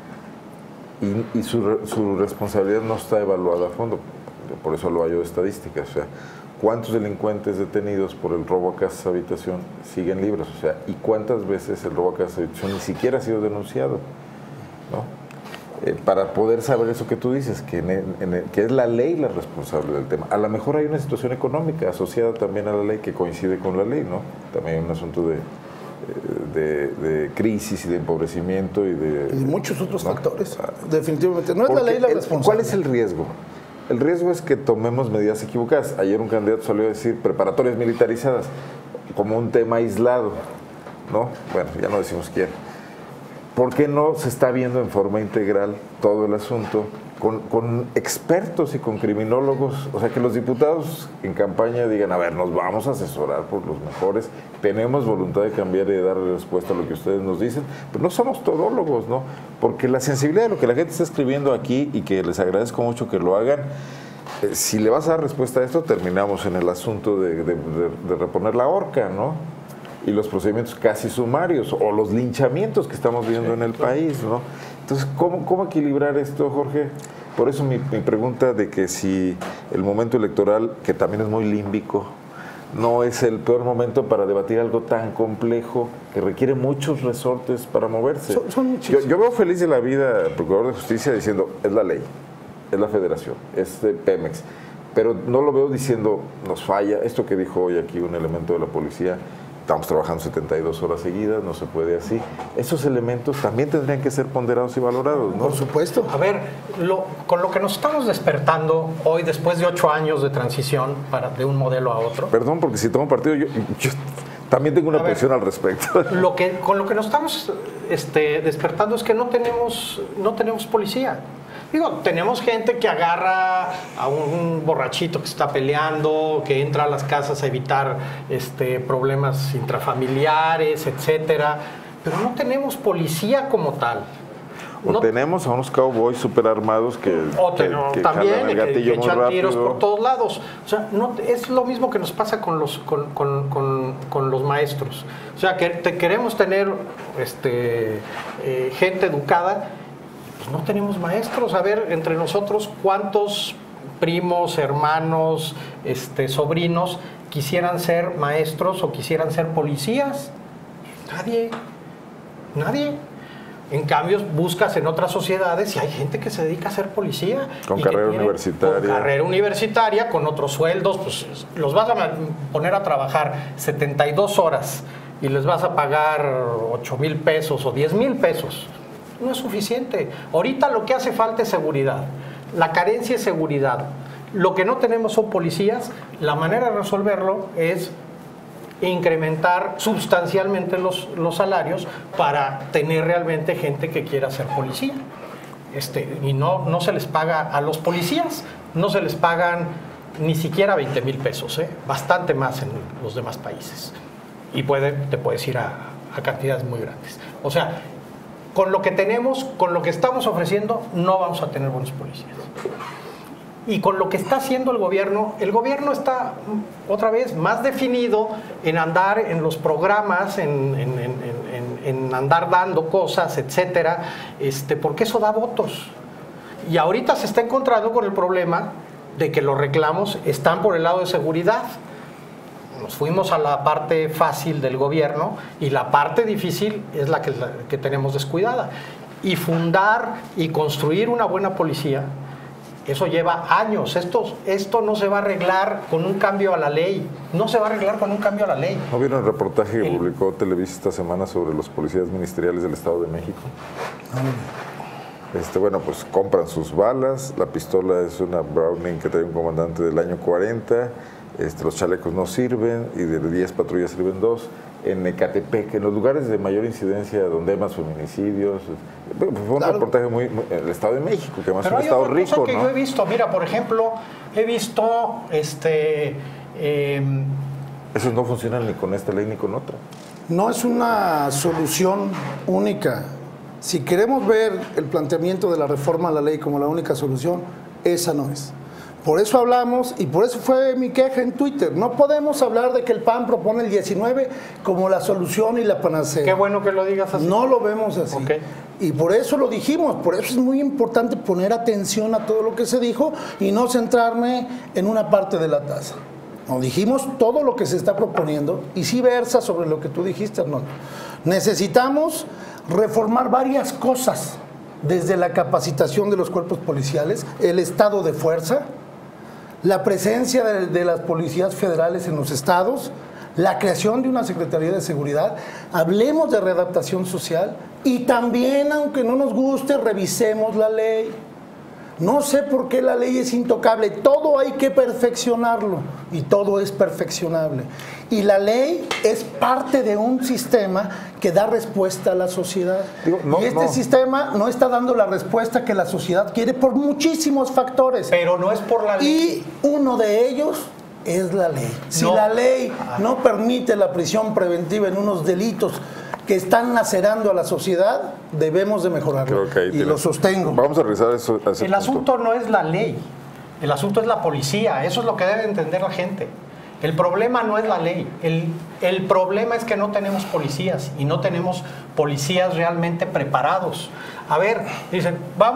Y su responsabilidad no está evaluada a fondo. Por eso lo hallo de estadísticas. O sea, ¿cuántos delincuentes detenidos por el robo a casas habitación siguen libres? O sea, ¿y cuántas veces el robo a casas habitación ni siquiera ha sido denunciado? ¿No? Para poder saber eso que tú dices, que es la ley la responsable del tema. A lo mejor hay una situación económica asociada también a la ley que coincide con la ley, ¿no? También hay un asunto de crisis y de empobrecimiento y de muchos otros factores, definitivamente. No es la ley la responsable. ¿Cuál es el riesgo? El riesgo es que tomemos medidas equivocadas. Ayer un candidato salió a decir preparatorias militarizadas como un tema aislado, ¿no? Bueno, ya no decimos quién. ¿Por qué no se está viendo en forma integral todo el asunto con expertos y con criminólogos? O sea, que los diputados en campaña digan, a ver, nos vamos a asesorar por los mejores, tenemos voluntad de cambiar y de darle respuesta a lo que ustedes nos dicen, pero no somos todólogos, ¿no? Porque la sensibilidad de lo que la gente está escribiendo aquí, y que les agradezco mucho que lo hagan, si le vas a dar respuesta a esto, terminamos en el asunto de reponer la horca, ¿no? Y los procedimientos casi sumarios, o los linchamientos que estamos viendo en el país, ¿no? Entonces, ¿cómo equilibrar esto, Jorge? Por eso mi pregunta de que si el momento electoral, que también es muy límbico, no es el peor momento para debatir algo tan complejo que requiere muchos resortes para moverse. Yo veo feliz de la vida al Procurador de Justicia diciendo, es la ley, es la Federación, es de Pemex, pero no lo veo diciendo, nos falla, esto que dijo hoy aquí un elemento de la policía, estamos trabajando 72 horas seguidas, no se puede así. Esos elementos también tendrían que ser ponderados y valorados, ¿no? Por supuesto. A ver, con lo que nos estamos despertando hoy, después de 8 años de transición de un modelo a otro. Perdón, porque si tomo partido, yo también tengo una posición al respecto. Con lo que nos estamos despertando es que no tenemos policía. Digo, tenemos gente que agarra a un borrachito que está peleando, que entra a las casas a evitar problemas intrafamiliares, etcétera, pero no tenemos policía como tal. O tenemos a unos cowboys super armados que también jalan el gatillo que muy echan rápido. tiros por todos lados. O sea, no, es lo mismo que nos pasa con los maestros. O sea, que queremos tener gente educada, pues no tenemos maestros. A ver, entre nosotros, ¿cuántos primos, hermanos, sobrinos quisieran ser maestros o quisieran ser policías? Nadie. En cambio, buscas en otras sociedades y hay gente que se dedica a ser policía. Con carrera universitaria. Con carrera universitaria, con otros sueldos, pues los vas a poner a trabajar 72 horas y les vas a pagar 8,000 pesos o 10,000 pesos. No es suficiente. Ahorita lo que hace falta es seguridad. La carencia es seguridad. Lo que no tenemos son policías. La manera de resolverlo es incrementar sustancialmente los salarios para tener realmente gente que quiera ser policía. Y no se les paga a los policías, no se les pagan ni siquiera 20,000 pesos, bastante más en los demás países. Y te puedes ir a cantidades muy grandes. O sea, con lo que tenemos, con lo que estamos ofreciendo, no vamos a tener buenos policías. Y con lo que está haciendo el gobierno está otra vez más definido en andar en los programas, en andar dando cosas, etcétera, porque eso da votos. Y ahorita se está encontrando con el problema de que los reclamos están por el lado de seguridad. Nos fuimos a la parte fácil del gobierno y la parte difícil es la que tenemos descuidada. Y fundar y construir una buena policía, eso lleva años. Esto no se va a arreglar con un cambio a la ley. No se va a arreglar con un cambio a la ley. ¿No vieron el reportaje que publicó Televisa esta semana sobre los policías ministeriales del Estado de México? Bueno, pues compran sus balas. La pistola es una Browning que trae un comandante del año 40. Los chalecos no sirven y de 10 patrullas sirven 2. En Ecatepec, en los lugares de mayor incidencia donde hay más feminicidios. Fue un reportaje muy el Estado de México, que además es un estado rico, cosa que ¿no? yo he visto, mira, por ejemplo, he visto Esos no funcionan ni con esta ley ni con otra. No es una solución única. Si queremos ver el planteamiento de la reforma a la ley como la única solución, esa no es. Por eso hablamos, y por eso fue mi queja en Twitter. No podemos hablar de que el PAN propone el 19 como la solución y la panacea. Qué bueno que lo digas así. No lo vemos así. Okay. Y por eso lo dijimos, por eso es muy importante poner atención a todo lo que se dijo y no centrarme en una parte de la taza. No, dijimos todo lo que se está proponiendo y sí versa sobre lo que tú dijiste, Arnoldo. Necesitamos reformar varias cosas, desde la capacitación de los cuerpos policiales, el estado de fuerza, la presencia de las policías federales en los estados, la creación de una Secretaría de Seguridad, hablemos de readaptación social y también, aunque no nos guste, revisemos la ley. No sé por qué la ley es intocable, todo hay que perfeccionarlo y todo es perfeccionable. Y la ley es parte de un sistema que da respuesta a la sociedad. Y este sistema no está dando la respuesta que la sociedad quiere por muchísimos factores. Pero no es por la ley. Y uno de ellos es la ley. Si la ley no permite la prisión preventiva en unos delitos que están lacerando a la sociedad, debemos de mejorarlo. Y lo sostengo. Vamos a revisar eso. El asunto no es la ley, el asunto es la policía. Eso es lo que debe entender la gente. El problema no es la ley, el problema es que no tenemos policías y no tenemos policías realmente preparados. A ver, dicen,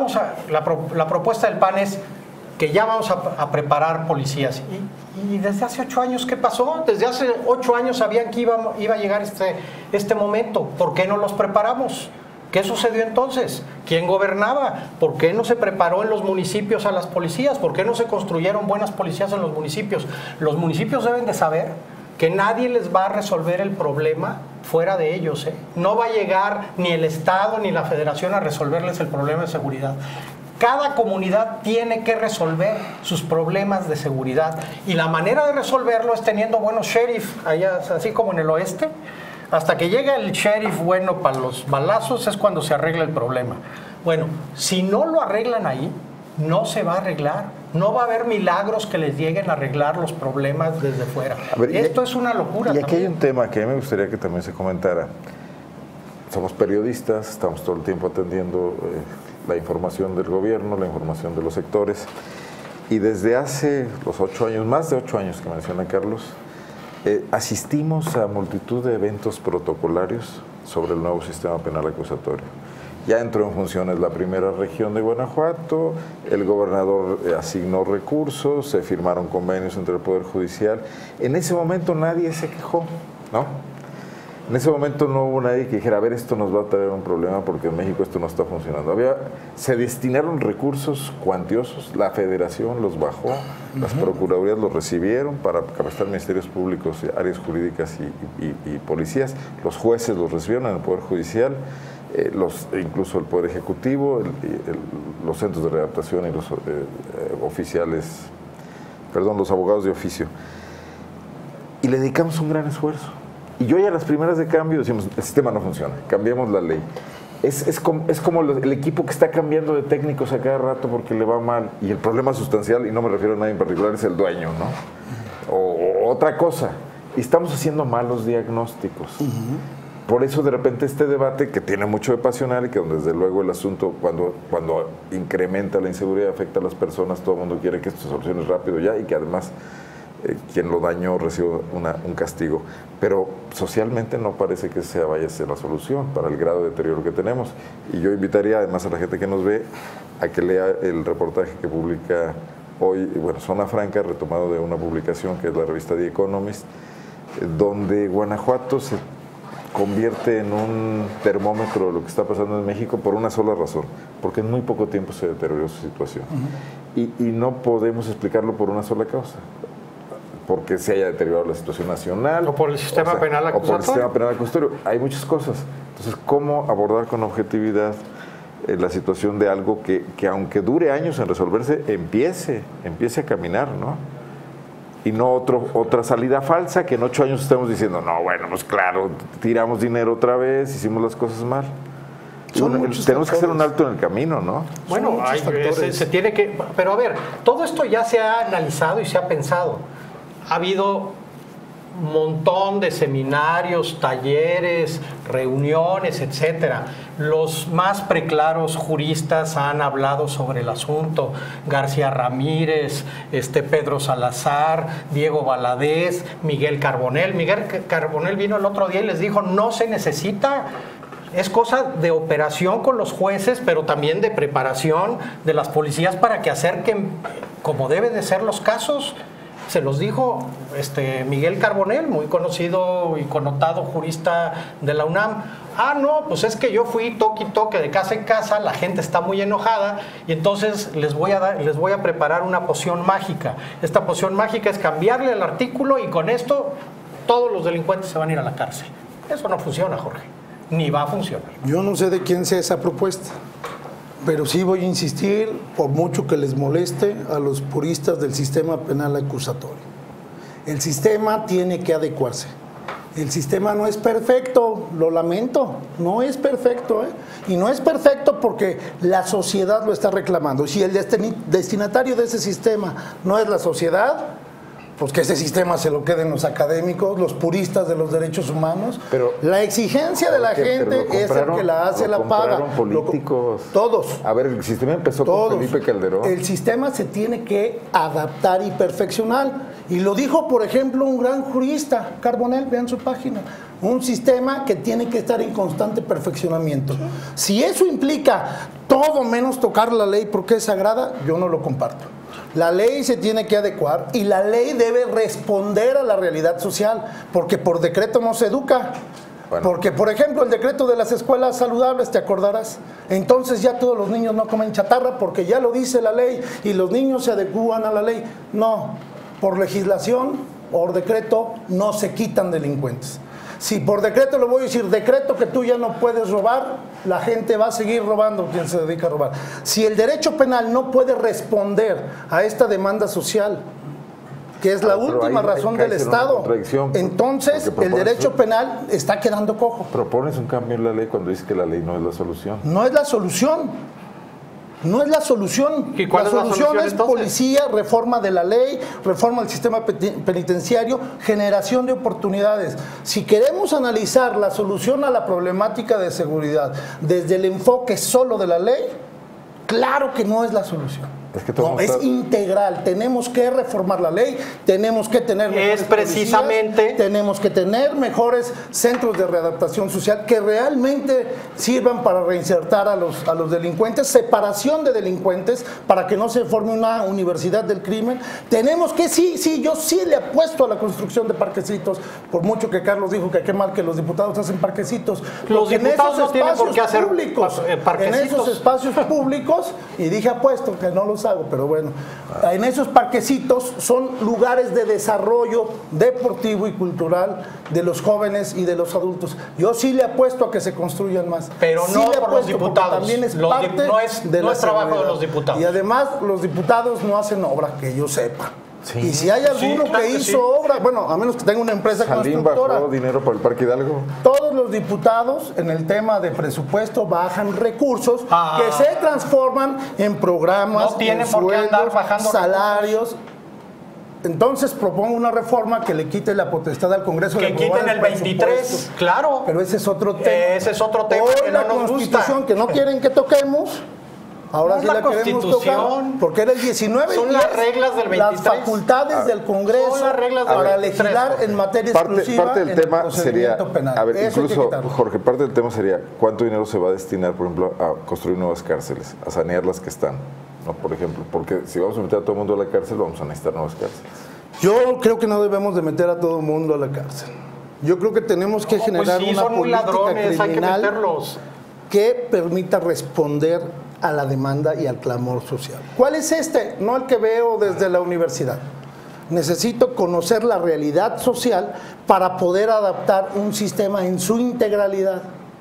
la propuesta del PAN es que ya vamos a preparar policías. Y desde hace 8 años, ¿qué pasó? Desde hace 8 años sabían que iba a llegar este momento. ¿Por qué no los preparamos? ¿Qué sucedió entonces? ¿Quién gobernaba? ¿Por qué no se preparó en los municipios a las policías? ¿Por qué no se construyeron buenas policías en los municipios? Los municipios deben de saber que nadie les va a resolver el problema fuera de ellos. No va a llegar ni el Estado ni la Federación a resolverles el problema de seguridad. Cada comunidad tiene que resolver sus problemas de seguridad y la manera de resolverlo es teniendo buenos sheriff, allá, así como en el oeste. Hasta que llega el sheriff bueno para los balazos es cuando se arregla el problema. Bueno, si no lo arreglan ahí, no se va a arreglar. No va a haber milagros que les lleguen a arreglar los problemas desde fuera. Esto es una locura. Y aquí hay un tema que a mí me gustaría que también se comentara. somos periodistas, estamos todo el tiempo atendiendo la información del gobierno, la información de los sectores, y desde hace los 8 años, más de 8 años que menciona Carlos, asistimos a multitud de eventos protocolarios sobre el nuevo sistema penal acusatorio. Ya entró en funciones la primera región de Guanajuato, el gobernador asignó recursos, se firmaron convenios entre el Poder Judicial. En ese momento nadie se quejó, ¿no? En ese momento no hubo nadie que dijera, a ver, esto nos va a traer un problema porque en México esto no está funcionando. Se destinaron recursos cuantiosos, la Federación los bajó, las Procuradurías los recibieron para capacitar ministerios públicos, áreas jurídicas y policías, los jueces los recibieron en el Poder Judicial, incluso el Poder Ejecutivo, los centros de readaptación y los los abogados de oficio. Y le dedicamos un gran esfuerzo. Y yo ya a las primeras de cambio decimos, el sistema no funciona, cambiemos la ley. Es como el equipo que está cambiando de técnicos a cada rato porque le va mal. Y el problema sustancial, y no me refiero a nadie en particular, es el dueño, ¿no? O otra cosa. Y estamos haciendo malos diagnósticos. Por eso de repente este debate que tiene mucho de pasional y que desde luego el asunto cuando incrementa la inseguridad, afecta a las personas, todo el mundo quiere que esto se solucione rápido ya y que además quien lo dañó recibe un castigo. Pero socialmente no parece que vaya a ser la solución para el grado de deterioro que tenemos. Y yo invitaría además a la gente que nos ve a que lea el reportaje que publica hoy, Zona Franca, retomado de una publicación que es la revista The Economist, donde Guanajuato se convierte en un termómetro de lo que está pasando en México por una sola razón, porque en muy poco tiempo se deterioró su situación. Y no podemos explicarlo por una sola causa, porque se haya deteriorado la situación nacional. O por el sistema penal acusatorio. O por el sistema penal acusatorio. Hay muchas cosas. Entonces, ¿cómo abordar con objetividad la situación de algo que aunque dure años en resolverse, empiece a caminar, ¿no? Y no otra salida falsa que en 8 años estemos diciendo, no, bueno, pues claro, tiramos dinero otra vez, hicimos las cosas mal. Tenemos que hacer un alto en el camino, ¿no? Bueno, se tiene que... Pero a ver, todo esto ya se ha analizado y se ha pensado. Ha habido un montón de seminarios, talleres, reuniones, etcétera. Los más preclaros juristas han hablado sobre el asunto. García Ramírez, Pedro Salazar, Diego Valadez, Miguel Carbonell. Miguel Carbonell vino el otro día y les dijo, no se necesita, es cosa de operación con los jueces, pero también de preparación de las policías para que acerquen como deben de ser los casos. Se los dijo Miguel Carbonell, muy conocido y connotado jurista de la UNAM. No, pues es que yo fui toque y toque de casa en casa, la gente está muy enojada y entonces les voy a preparar una poción mágica. Esta poción mágica es cambiarle el artículo y con esto todos los delincuentes se van a ir a la cárcel. Eso no funciona, Jorge, ni va a funcionar. Yo no sé de quién sea esa propuesta, pero sí voy a insistir, por mucho que les moleste, a los puristas del sistema penal acusatorio. El sistema tiene que adecuarse. El sistema no es perfecto, lo lamento, no es perfecto, ¿eh? Y no es perfecto porque la sociedad lo está reclamando. Si el destinatario de ese sistema no es la sociedad, pues que ese sistema se lo queden los académicos, los puristas de los derechos humanos. Pero la exigencia de la gente es el que la hace, la paga. Políticos. Todos. A ver, el sistema empezó con Felipe Calderón. El sistema se tiene que adaptar y perfeccionar. Y lo dijo, por ejemplo, un gran jurista, Carbonell, vean su página. Un sistema que tiene que estar en constante perfeccionamiento. Si eso implica todo menos tocar la ley porque es sagrada, yo no lo comparto. La ley se tiene que adecuar y la ley debe responder a la realidad social, porque por decreto no se educa. Bueno. Porque, por ejemplo, el decreto de las escuelas saludables, te acordarás, entonces ya todos los niños no comen chatarra porque ya lo dice la ley y los niños se adecúan a la ley. No, por legislación, por decreto, no se quitan delincuentes. Si por decreto, lo voy a decir, decreto que tú ya no puedes robar, la gente va a seguir robando quien se dedica a robar. Si el derecho penal no puede responder a esta demanda social, que es la última razón del Estado, entonces el derecho penal está quedando cojo. Propones un cambio en la ley cuando dices que la ley no es la solución. No es la solución. No es la solución. ¿Y cuál La es la solución solución, es entonces? policía, reforma de la ley, reforma del sistema penitenciario, generación de oportunidades. Si queremos analizar la solución a la problemática de seguridad desde el enfoque solo de la ley, claro que no es la solución. Es que todo No, es integral. Tenemos que reformar la ley, tenemos que tener mejores precisamente policías, tenemos que tener mejores centros de readaptación social que realmente sirvan para reinsertar a los delincuentes, separación de delincuentes para que no se forme una universidad del crimen. Tenemos que, yo sí le apuesto a la construcción de parquecitos, por mucho que Carlos dijo que qué mal que los diputados hacen parquecitos. Los diputados no tienen por qué hacer parquecitos. En esos espacios públicos, y dije apuesto que no los hago, pero bueno, en esos parquecitos son lugares de desarrollo deportivo y cultural de los jóvenes y de los adultos. Yo sí le apuesto a que se construyan más. Pero sí no le por los diputados. También es No parte de la es trabajo seguridad. de los diputados. Y además los diputados no hacen obra, que yo sepa. Sí. Y si hay alguno Sí, claro que que hizo sí. obra, bueno, a menos que tenga una empresa Jalín constructora. bajó dinero para el Parque Hidalgo. Todos los diputados en el tema de presupuesto bajan recursos que se transforman en programas, No tiene en por qué andar sueldos, bajando salarios. Entonces propongo una reforma que le quite la potestad al Congreso de Que aprobar quiten el 23, presupuesto. claro. Pero ese es otro tema. Ese es otro tema Hoy que la no nos Constitución gusta. que no quieren que toquemos. Ahora No sí es la la queremos tocar, Constitución. porque era el 19. Son y las es reglas del las 23. facultades del Congreso Son las reglas del para 23. legislar en materia exclusiva Parte del en el tema sería, procedimiento penal. a ver, Eso hay que incluso, quitarlo. Jorge, parte del tema sería cuánto dinero se va a destinar, por ejemplo, a construir nuevas cárceles, a sanear las que están, ¿no? Por ejemplo, porque si vamos a meter a todo el mundo a la cárcel, vamos a necesitar nuevas cárceles. Yo creo que no debemos de meter a todo el mundo a la cárcel. Yo creo que tenemos que generar Pues sí, una son muy política ladrones, hay que criminal meterlos. que permita responder a la demanda y al clamor social. ¿Cuál es este? No el que veo desde la universidad. Necesito conocer la realidad social para poder adaptar un sistema en su integralidad.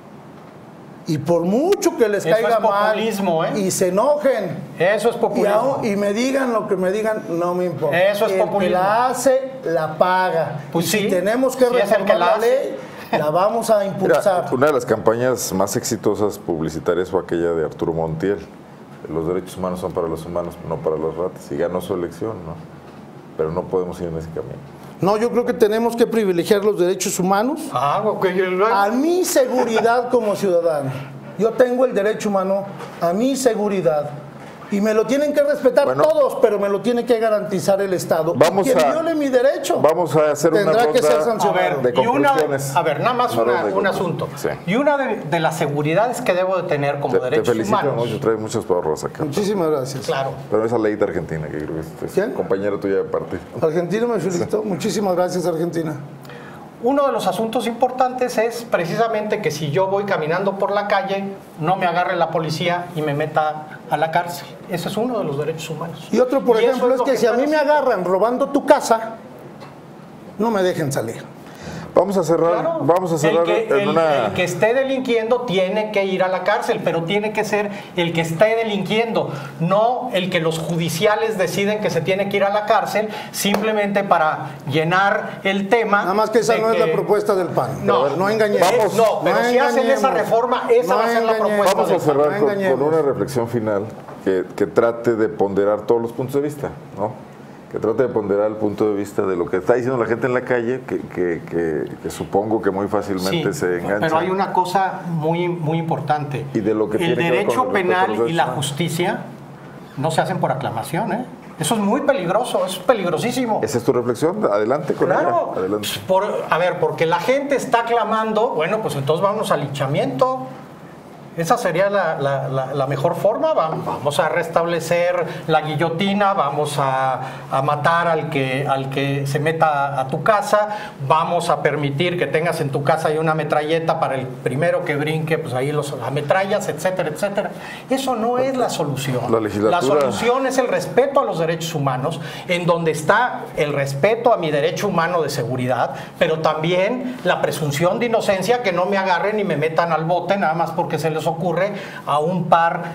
Y por mucho que les Eso caiga es populismo, mal ¿eh? y se enojen Eso es populismo. y me digan lo que me digan, no me importa. Eso es el populismo. que la hace, la paga. Pues y sí, si tenemos que si es el reformar que la la hace. ley, la vamos a impulsar. Mira, una de las campañas más exitosas publicitarias fue aquella de Arturo Montiel. Los derechos humanos son para los humanos, no para las ratas. Y ganó su elección, ¿no? Pero no podemos ir en ese camino. No, yo creo que tenemos que privilegiar los derechos humanos Ok. a mi seguridad como ciudadano. Yo tengo el derecho humano a mi seguridad y me lo tienen que respetar todos, pero me lo tiene que garantizar el Estado. Vamos y quien a- viole mi derecho Vamos a hacer una tendrá que ser ronda sancionado. de conclusiones. Nada más Una ronda de un conclusiones. asunto. Sí. Y una de las seguridades que debo de tener como Te derechos felicito humanos. mucho, trae muchas porras acá. Muchísimas gracias. Claro. Pero esa ley de Argentina, que creo que es ¿Quién? compañero tuya de partido. Argentina me felicitó. Muchísimas gracias, Argentina. Uno de los asuntos importantes es precisamente que si yo voy caminando por la calle, no me agarre la policía y me meta a la cárcel. Ese es uno de los derechos humanos. Y otro, por Y eso ejemplo, es lo que si a mí están me haciendo. agarran robando tu casa, no me dejen salir. Vamos a cerrar, Claro. vamos a cerrar El que esté delinquiendo tiene que ir a la cárcel, pero tiene que ser el que esté delinquiendo, no el que los judiciales deciden que se tiene que ir a la cárcel simplemente para llenar el tema. Nada más que esa de no es la propuesta del PAN. No engañemos. No, pero si hacen esa engañemos. reforma, esa va a ser la engañemos. propuesta. Vamos a cerrar No con engañemos. una reflexión final que trate de ponderar todos los puntos de vista, ¿no? Que trate de ponderar el punto de vista de lo que está diciendo la gente en la calle, que supongo que muy fácilmente Sí, se engancha. pero hay una cosa muy, muy importante. Y de lo que el tiene que ver derecho con respecto a penal los y la derechos justicia no se hacen por aclamación, ¿eh? Eso es muy peligroso, eso es peligrosísimo. ¿Esa es tu reflexión? Adelante con Claro, ella. Adelante. porque la gente está clamando, bueno, pues entonces vamos al linchamiento. Esa sería la mejor forma. Vamos a restablecer la guillotina, vamos a matar al que se meta a tu casa, vamos a permitir que tengas en tu casa ahí una metralleta para el primero que brinque, pues ahí los ametrallas, etcétera, etcétera. Eso no es la solución. La legislatura- La solución es el respeto a los derechos humanos, en donde está el respeto a mi derecho humano de seguridad, pero también la presunción de inocencia, que no me agarren y me metan al bote nada más porque se les ocurre a un par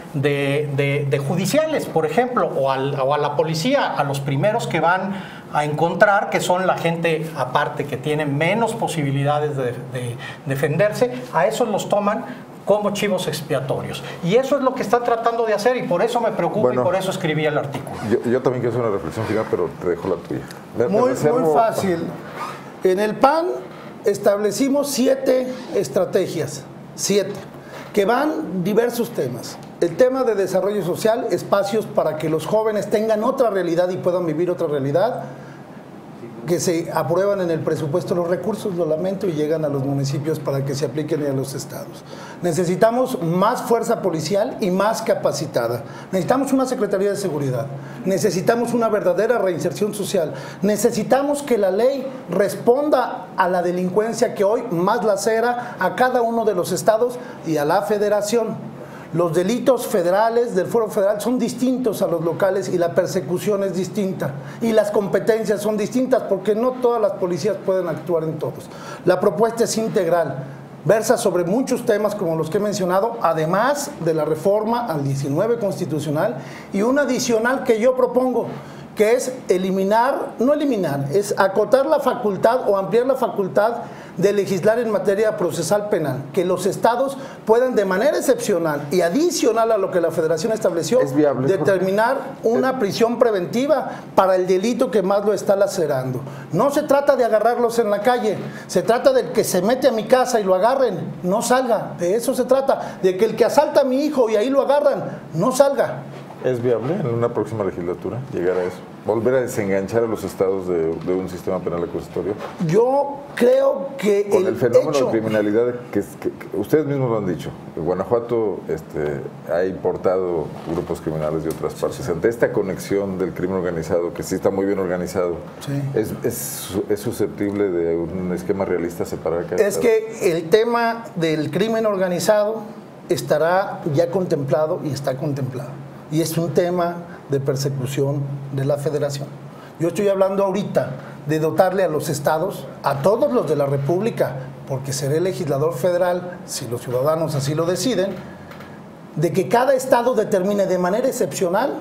de judiciales, por ejemplo, o a la policía, a los primeros que van a encontrar, que son la gente aparte que tiene menos posibilidades de defenderse, a esos los toman como chivos expiatorios. Y eso es lo que están tratando de hacer y por eso me preocupa y por eso escribí el artículo. Yo también quiero hacer una reflexión final, pero te dejo la tuya. Muy fácil. En el PAN establecimos 7 estrategias, 7, que van diversos temas. El tema de desarrollo social, espacios para que los jóvenes tengan otra realidad y puedan vivir otra realidad, que se aprueban en el presupuesto los recursos, lo lamento, y llegan a los municipios para que se apliquen y a los estados. Necesitamos más fuerza policial y más capacitada. Necesitamos una Secretaría de Seguridad. Necesitamos una verdadera reinserción social. Necesitamos que la ley responda a la delincuencia que hoy más lacera a cada uno de los estados y a la federación. Los delitos federales del Fuero Federal son distintos a los locales y la persecución es distinta y las competencias son distintas porque no todas las policías pueden actuar en todos. La propuesta es integral, versa sobre muchos temas como los que he mencionado, además de la reforma al 19 constitucional y una adicional que yo propongo, que es es acotar la facultad o ampliar la facultad de legislar en materia procesal penal, que los estados puedan de manera excepcional y adicional a lo que la federación estableció, determinar una prisión preventiva para el delito que más lo está lacerando. No se trata de agarrarlos en la calle, se trata del que se mete a mi casa y lo agarren, no salga, de eso se trata, de que el que asalta a mi hijo y ahí lo agarran, no salga. ¿Es viable en una próxima legislatura llegar a eso? ¿Volver a desenganchar a los estados de un sistema penal acusatorio? Yo creo que con el fenómeno de criminalidad que ustedes mismos lo han dicho, Guanajuato ha importado grupos criminales de otras partes. Ante esta conexión del crimen organizado, que sí está muy bien organizado, ¿es susceptible de un esquema realista separar cada estado? Que el tema del crimen organizado estará ya contemplado y está contemplado. Y es un tema de persecución de la federación. Yo estoy hablando ahorita de dotarle a los estados, a todos los de la República, porque seré legislador federal, si los ciudadanos así lo deciden, de que cada estado determine de manera excepcional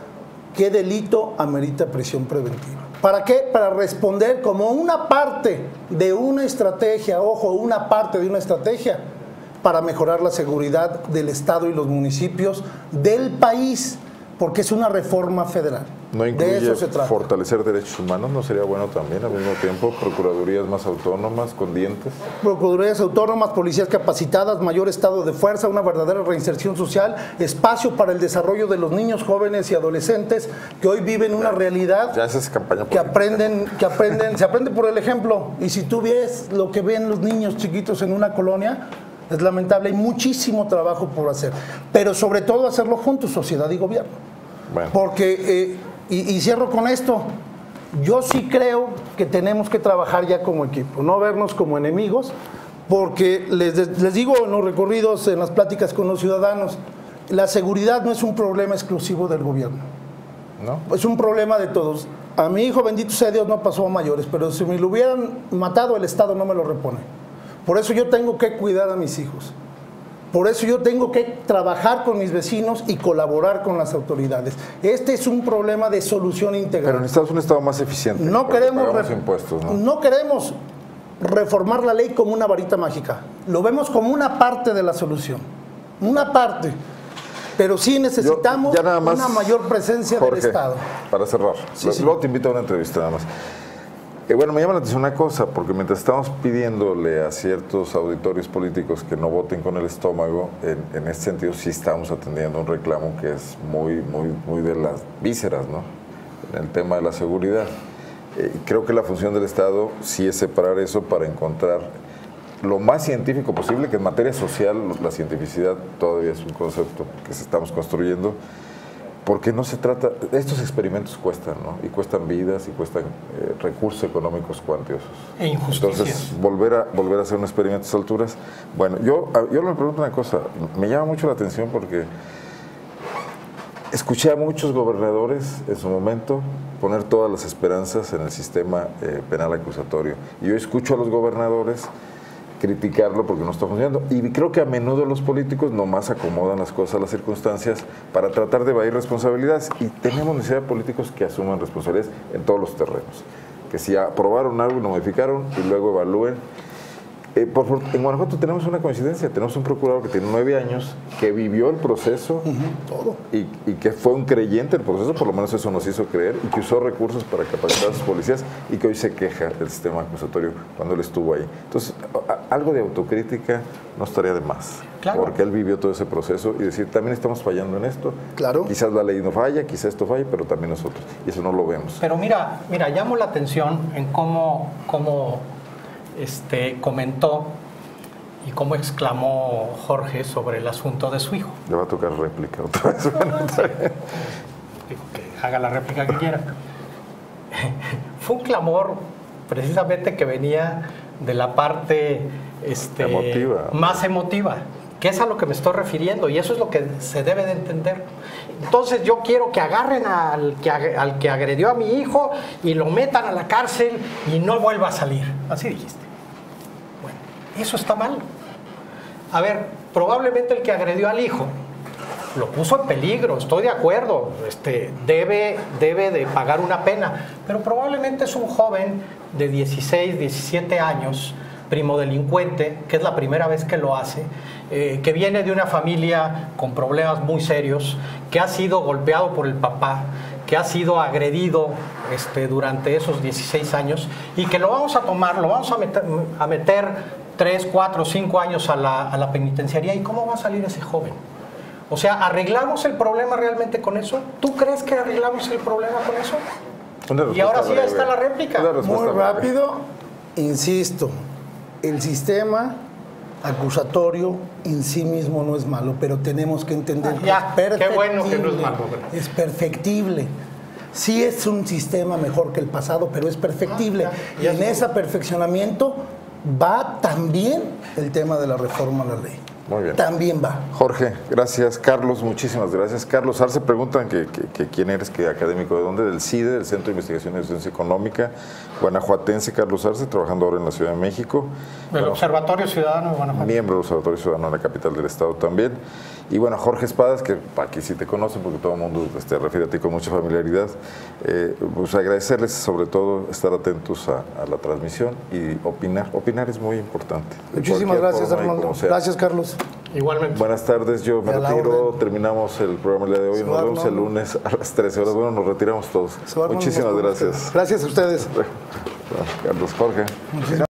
qué delito amerita prisión preventiva. ¿Para qué? Para responder como una parte de una estrategia, ojo, una parte de una estrategia, para mejorar la seguridad del Estado y los municipios del país, porque es una reforma federal. ¿No incluye de eso se trata. Fortalecer derechos humanos? ¿No sería bueno también al mismo tiempo? ¿Procuradurías más autónomas, con dientes? Procuradurías autónomas, policías capacitadas, mayor estado de fuerza, una verdadera reinserción social, espacio para el desarrollo de los niños, jóvenes y adolescentes que hoy viven una realidad ya esa es campaña que aprenden, se aprende por el ejemplo. Y si tú ves lo que ven los niños chiquitos en una colonia, es lamentable, hay muchísimo trabajo por hacer, pero sobre todo hacerlo juntos, sociedad y gobierno. Bueno. Porque, y cierro con esto, yo sí creo que tenemos que trabajar ya como equipo, no vernos como enemigos, porque les digo en los recorridos, en las pláticas con los ciudadanos, la seguridad no es un problema exclusivo del gobierno, ¿no? Es un problema de todos. A mi hijo, bendito sea Dios, no pasó a mayores, pero si me lo hubieran matado, el Estado no me lo repone. Por eso yo tengo que cuidar a mis hijos. Por eso yo tengo que trabajar con mis vecinos y colaborar con las autoridades. Este es un problema de solución integral. Pero necesitamos un Estado más eficiente. No queremos impuestos, no queremos reformar la ley como una varita mágica. Lo vemos como una parte de la solución. Una parte. Pero sí necesitamos una mayor presencia del Estado. Para cerrar. Luego te invito a una entrevista nada más. Bueno, me llama la atención una cosa, porque mientras estamos pidiéndole a ciertos auditorios políticos que no voten con el estómago, en este sentido sí estamos atendiendo un reclamo que es muy de las vísceras, ¿no? En el tema de la seguridad. Creo que la función del Estado sí es separar eso para encontrar lo más científico posible, que en materia social la cientificidad todavía es un concepto que estamos construyendo. Porque no se trata, estos experimentos cuestan, ¿no? Y cuestan vidas y cuestan recursos económicos cuantiosos. E injusticias. Entonces, volver a hacer un experimento a estas alturas. Bueno, yo le pregunto una cosa, me llama mucho la atención porque escuché a muchos gobernadores en su momento poner todas las esperanzas en el sistema penal acusatorio. Y yo escucho a los gobernadores criticarlo porque no está funcionando. Y creo que a menudo los políticos nomás acomodan las cosas a las circunstancias para tratar de evadir responsabilidades. Y tenemos necesidad de políticos que asuman responsabilidades en todos los terrenos. Que si aprobaron algo y lo modificaron y luego evalúen. En Guanajuato tenemos una coincidencia, tenemos un procurador que tiene 9 años, que vivió el proceso todo. Y que fue un creyente del proceso, por lo menos eso nos hizo creer, y que usó recursos para capacitar a sus policías y que hoy se queja del sistema acusatorio cuando él estuvo ahí. Entonces, algo de autocrítica no estaría de más, claro, porque él vivió todo ese proceso y decir, también estamos fallando en esto, claro, quizás la ley no falla, quizás esto falla, pero también nosotros, y eso no lo vemos. Pero mira, llamo la atención en cómo comentó y cómo exclamó Jorge sobre el asunto de su hijo. Le va a tocar réplica otra vez. Digo, que haga la réplica que quiera. Fue un clamor precisamente que venía de la parte más emotiva, que es a lo que me estoy refiriendo, y eso es lo que se debe de entender. Entonces yo quiero que agarren al que agredió a mi hijo y lo metan a la cárcel y no vuelva a salir. Así dijiste. Bueno, eso está mal. A ver, probablemente el que agredió al hijo lo puso en peligro, estoy de acuerdo, debe de pagar una pena, pero probablemente es un joven de 16, 17 años, primo delincuente, que es la primera vez que lo hace, que viene de una familia con problemas muy serios, que ha sido golpeado por el papá, que ha sido agredido durante esos 16 años y que lo vamos a tomar, lo vamos a meter 3, 4, 5 años a la penitenciaría. ¿Y cómo va a salir ese joven? O sea, ¿arreglamos el problema realmente con eso? ¿Tú crees que arreglamos el problema con eso? Y ahora sí, ahí está la réplica. Muy rápido, insisto, el sistema acusatorio en sí mismo no es malo, pero tenemos que entender que es perfectible. Qué bueno que no es malo. Es perfectible. Sí es un sistema mejor que el pasado, pero es perfectible. Y en ese perfeccionamiento va también el tema de la reforma a la ley. Muy bien. También va. Jorge, gracias. Carlos, muchísimas gracias. Carlos Arce, preguntan que quién eres, que académico de dónde, del CIDE, del Centro de Investigación y Ciencia Económica, guanajuatense. Carlos Arce, trabajando ahora en la Ciudad de México. Del Observatorio Ciudadano de Guanajuato. Miembro del Observatorio Ciudadano en la capital del estado también. Y bueno, Jorge Espadas, que aquí sí te conocen porque todo el mundo refiere a ti con mucha familiaridad. Pues agradecerles sobre todo estar atentos a la transmisión y opinar. Opinar es muy importante. Muchísimas gracias, Armando. Gracias, Carlos. Igualmente. Buenas tardes, yo me retiro, terminamos el programa el día de hoy, nos vemos el lunes a las 13 horas. Bueno, nos retiramos todos. Muchísimas gracias. Gracias a ustedes. Carlos, Jorge.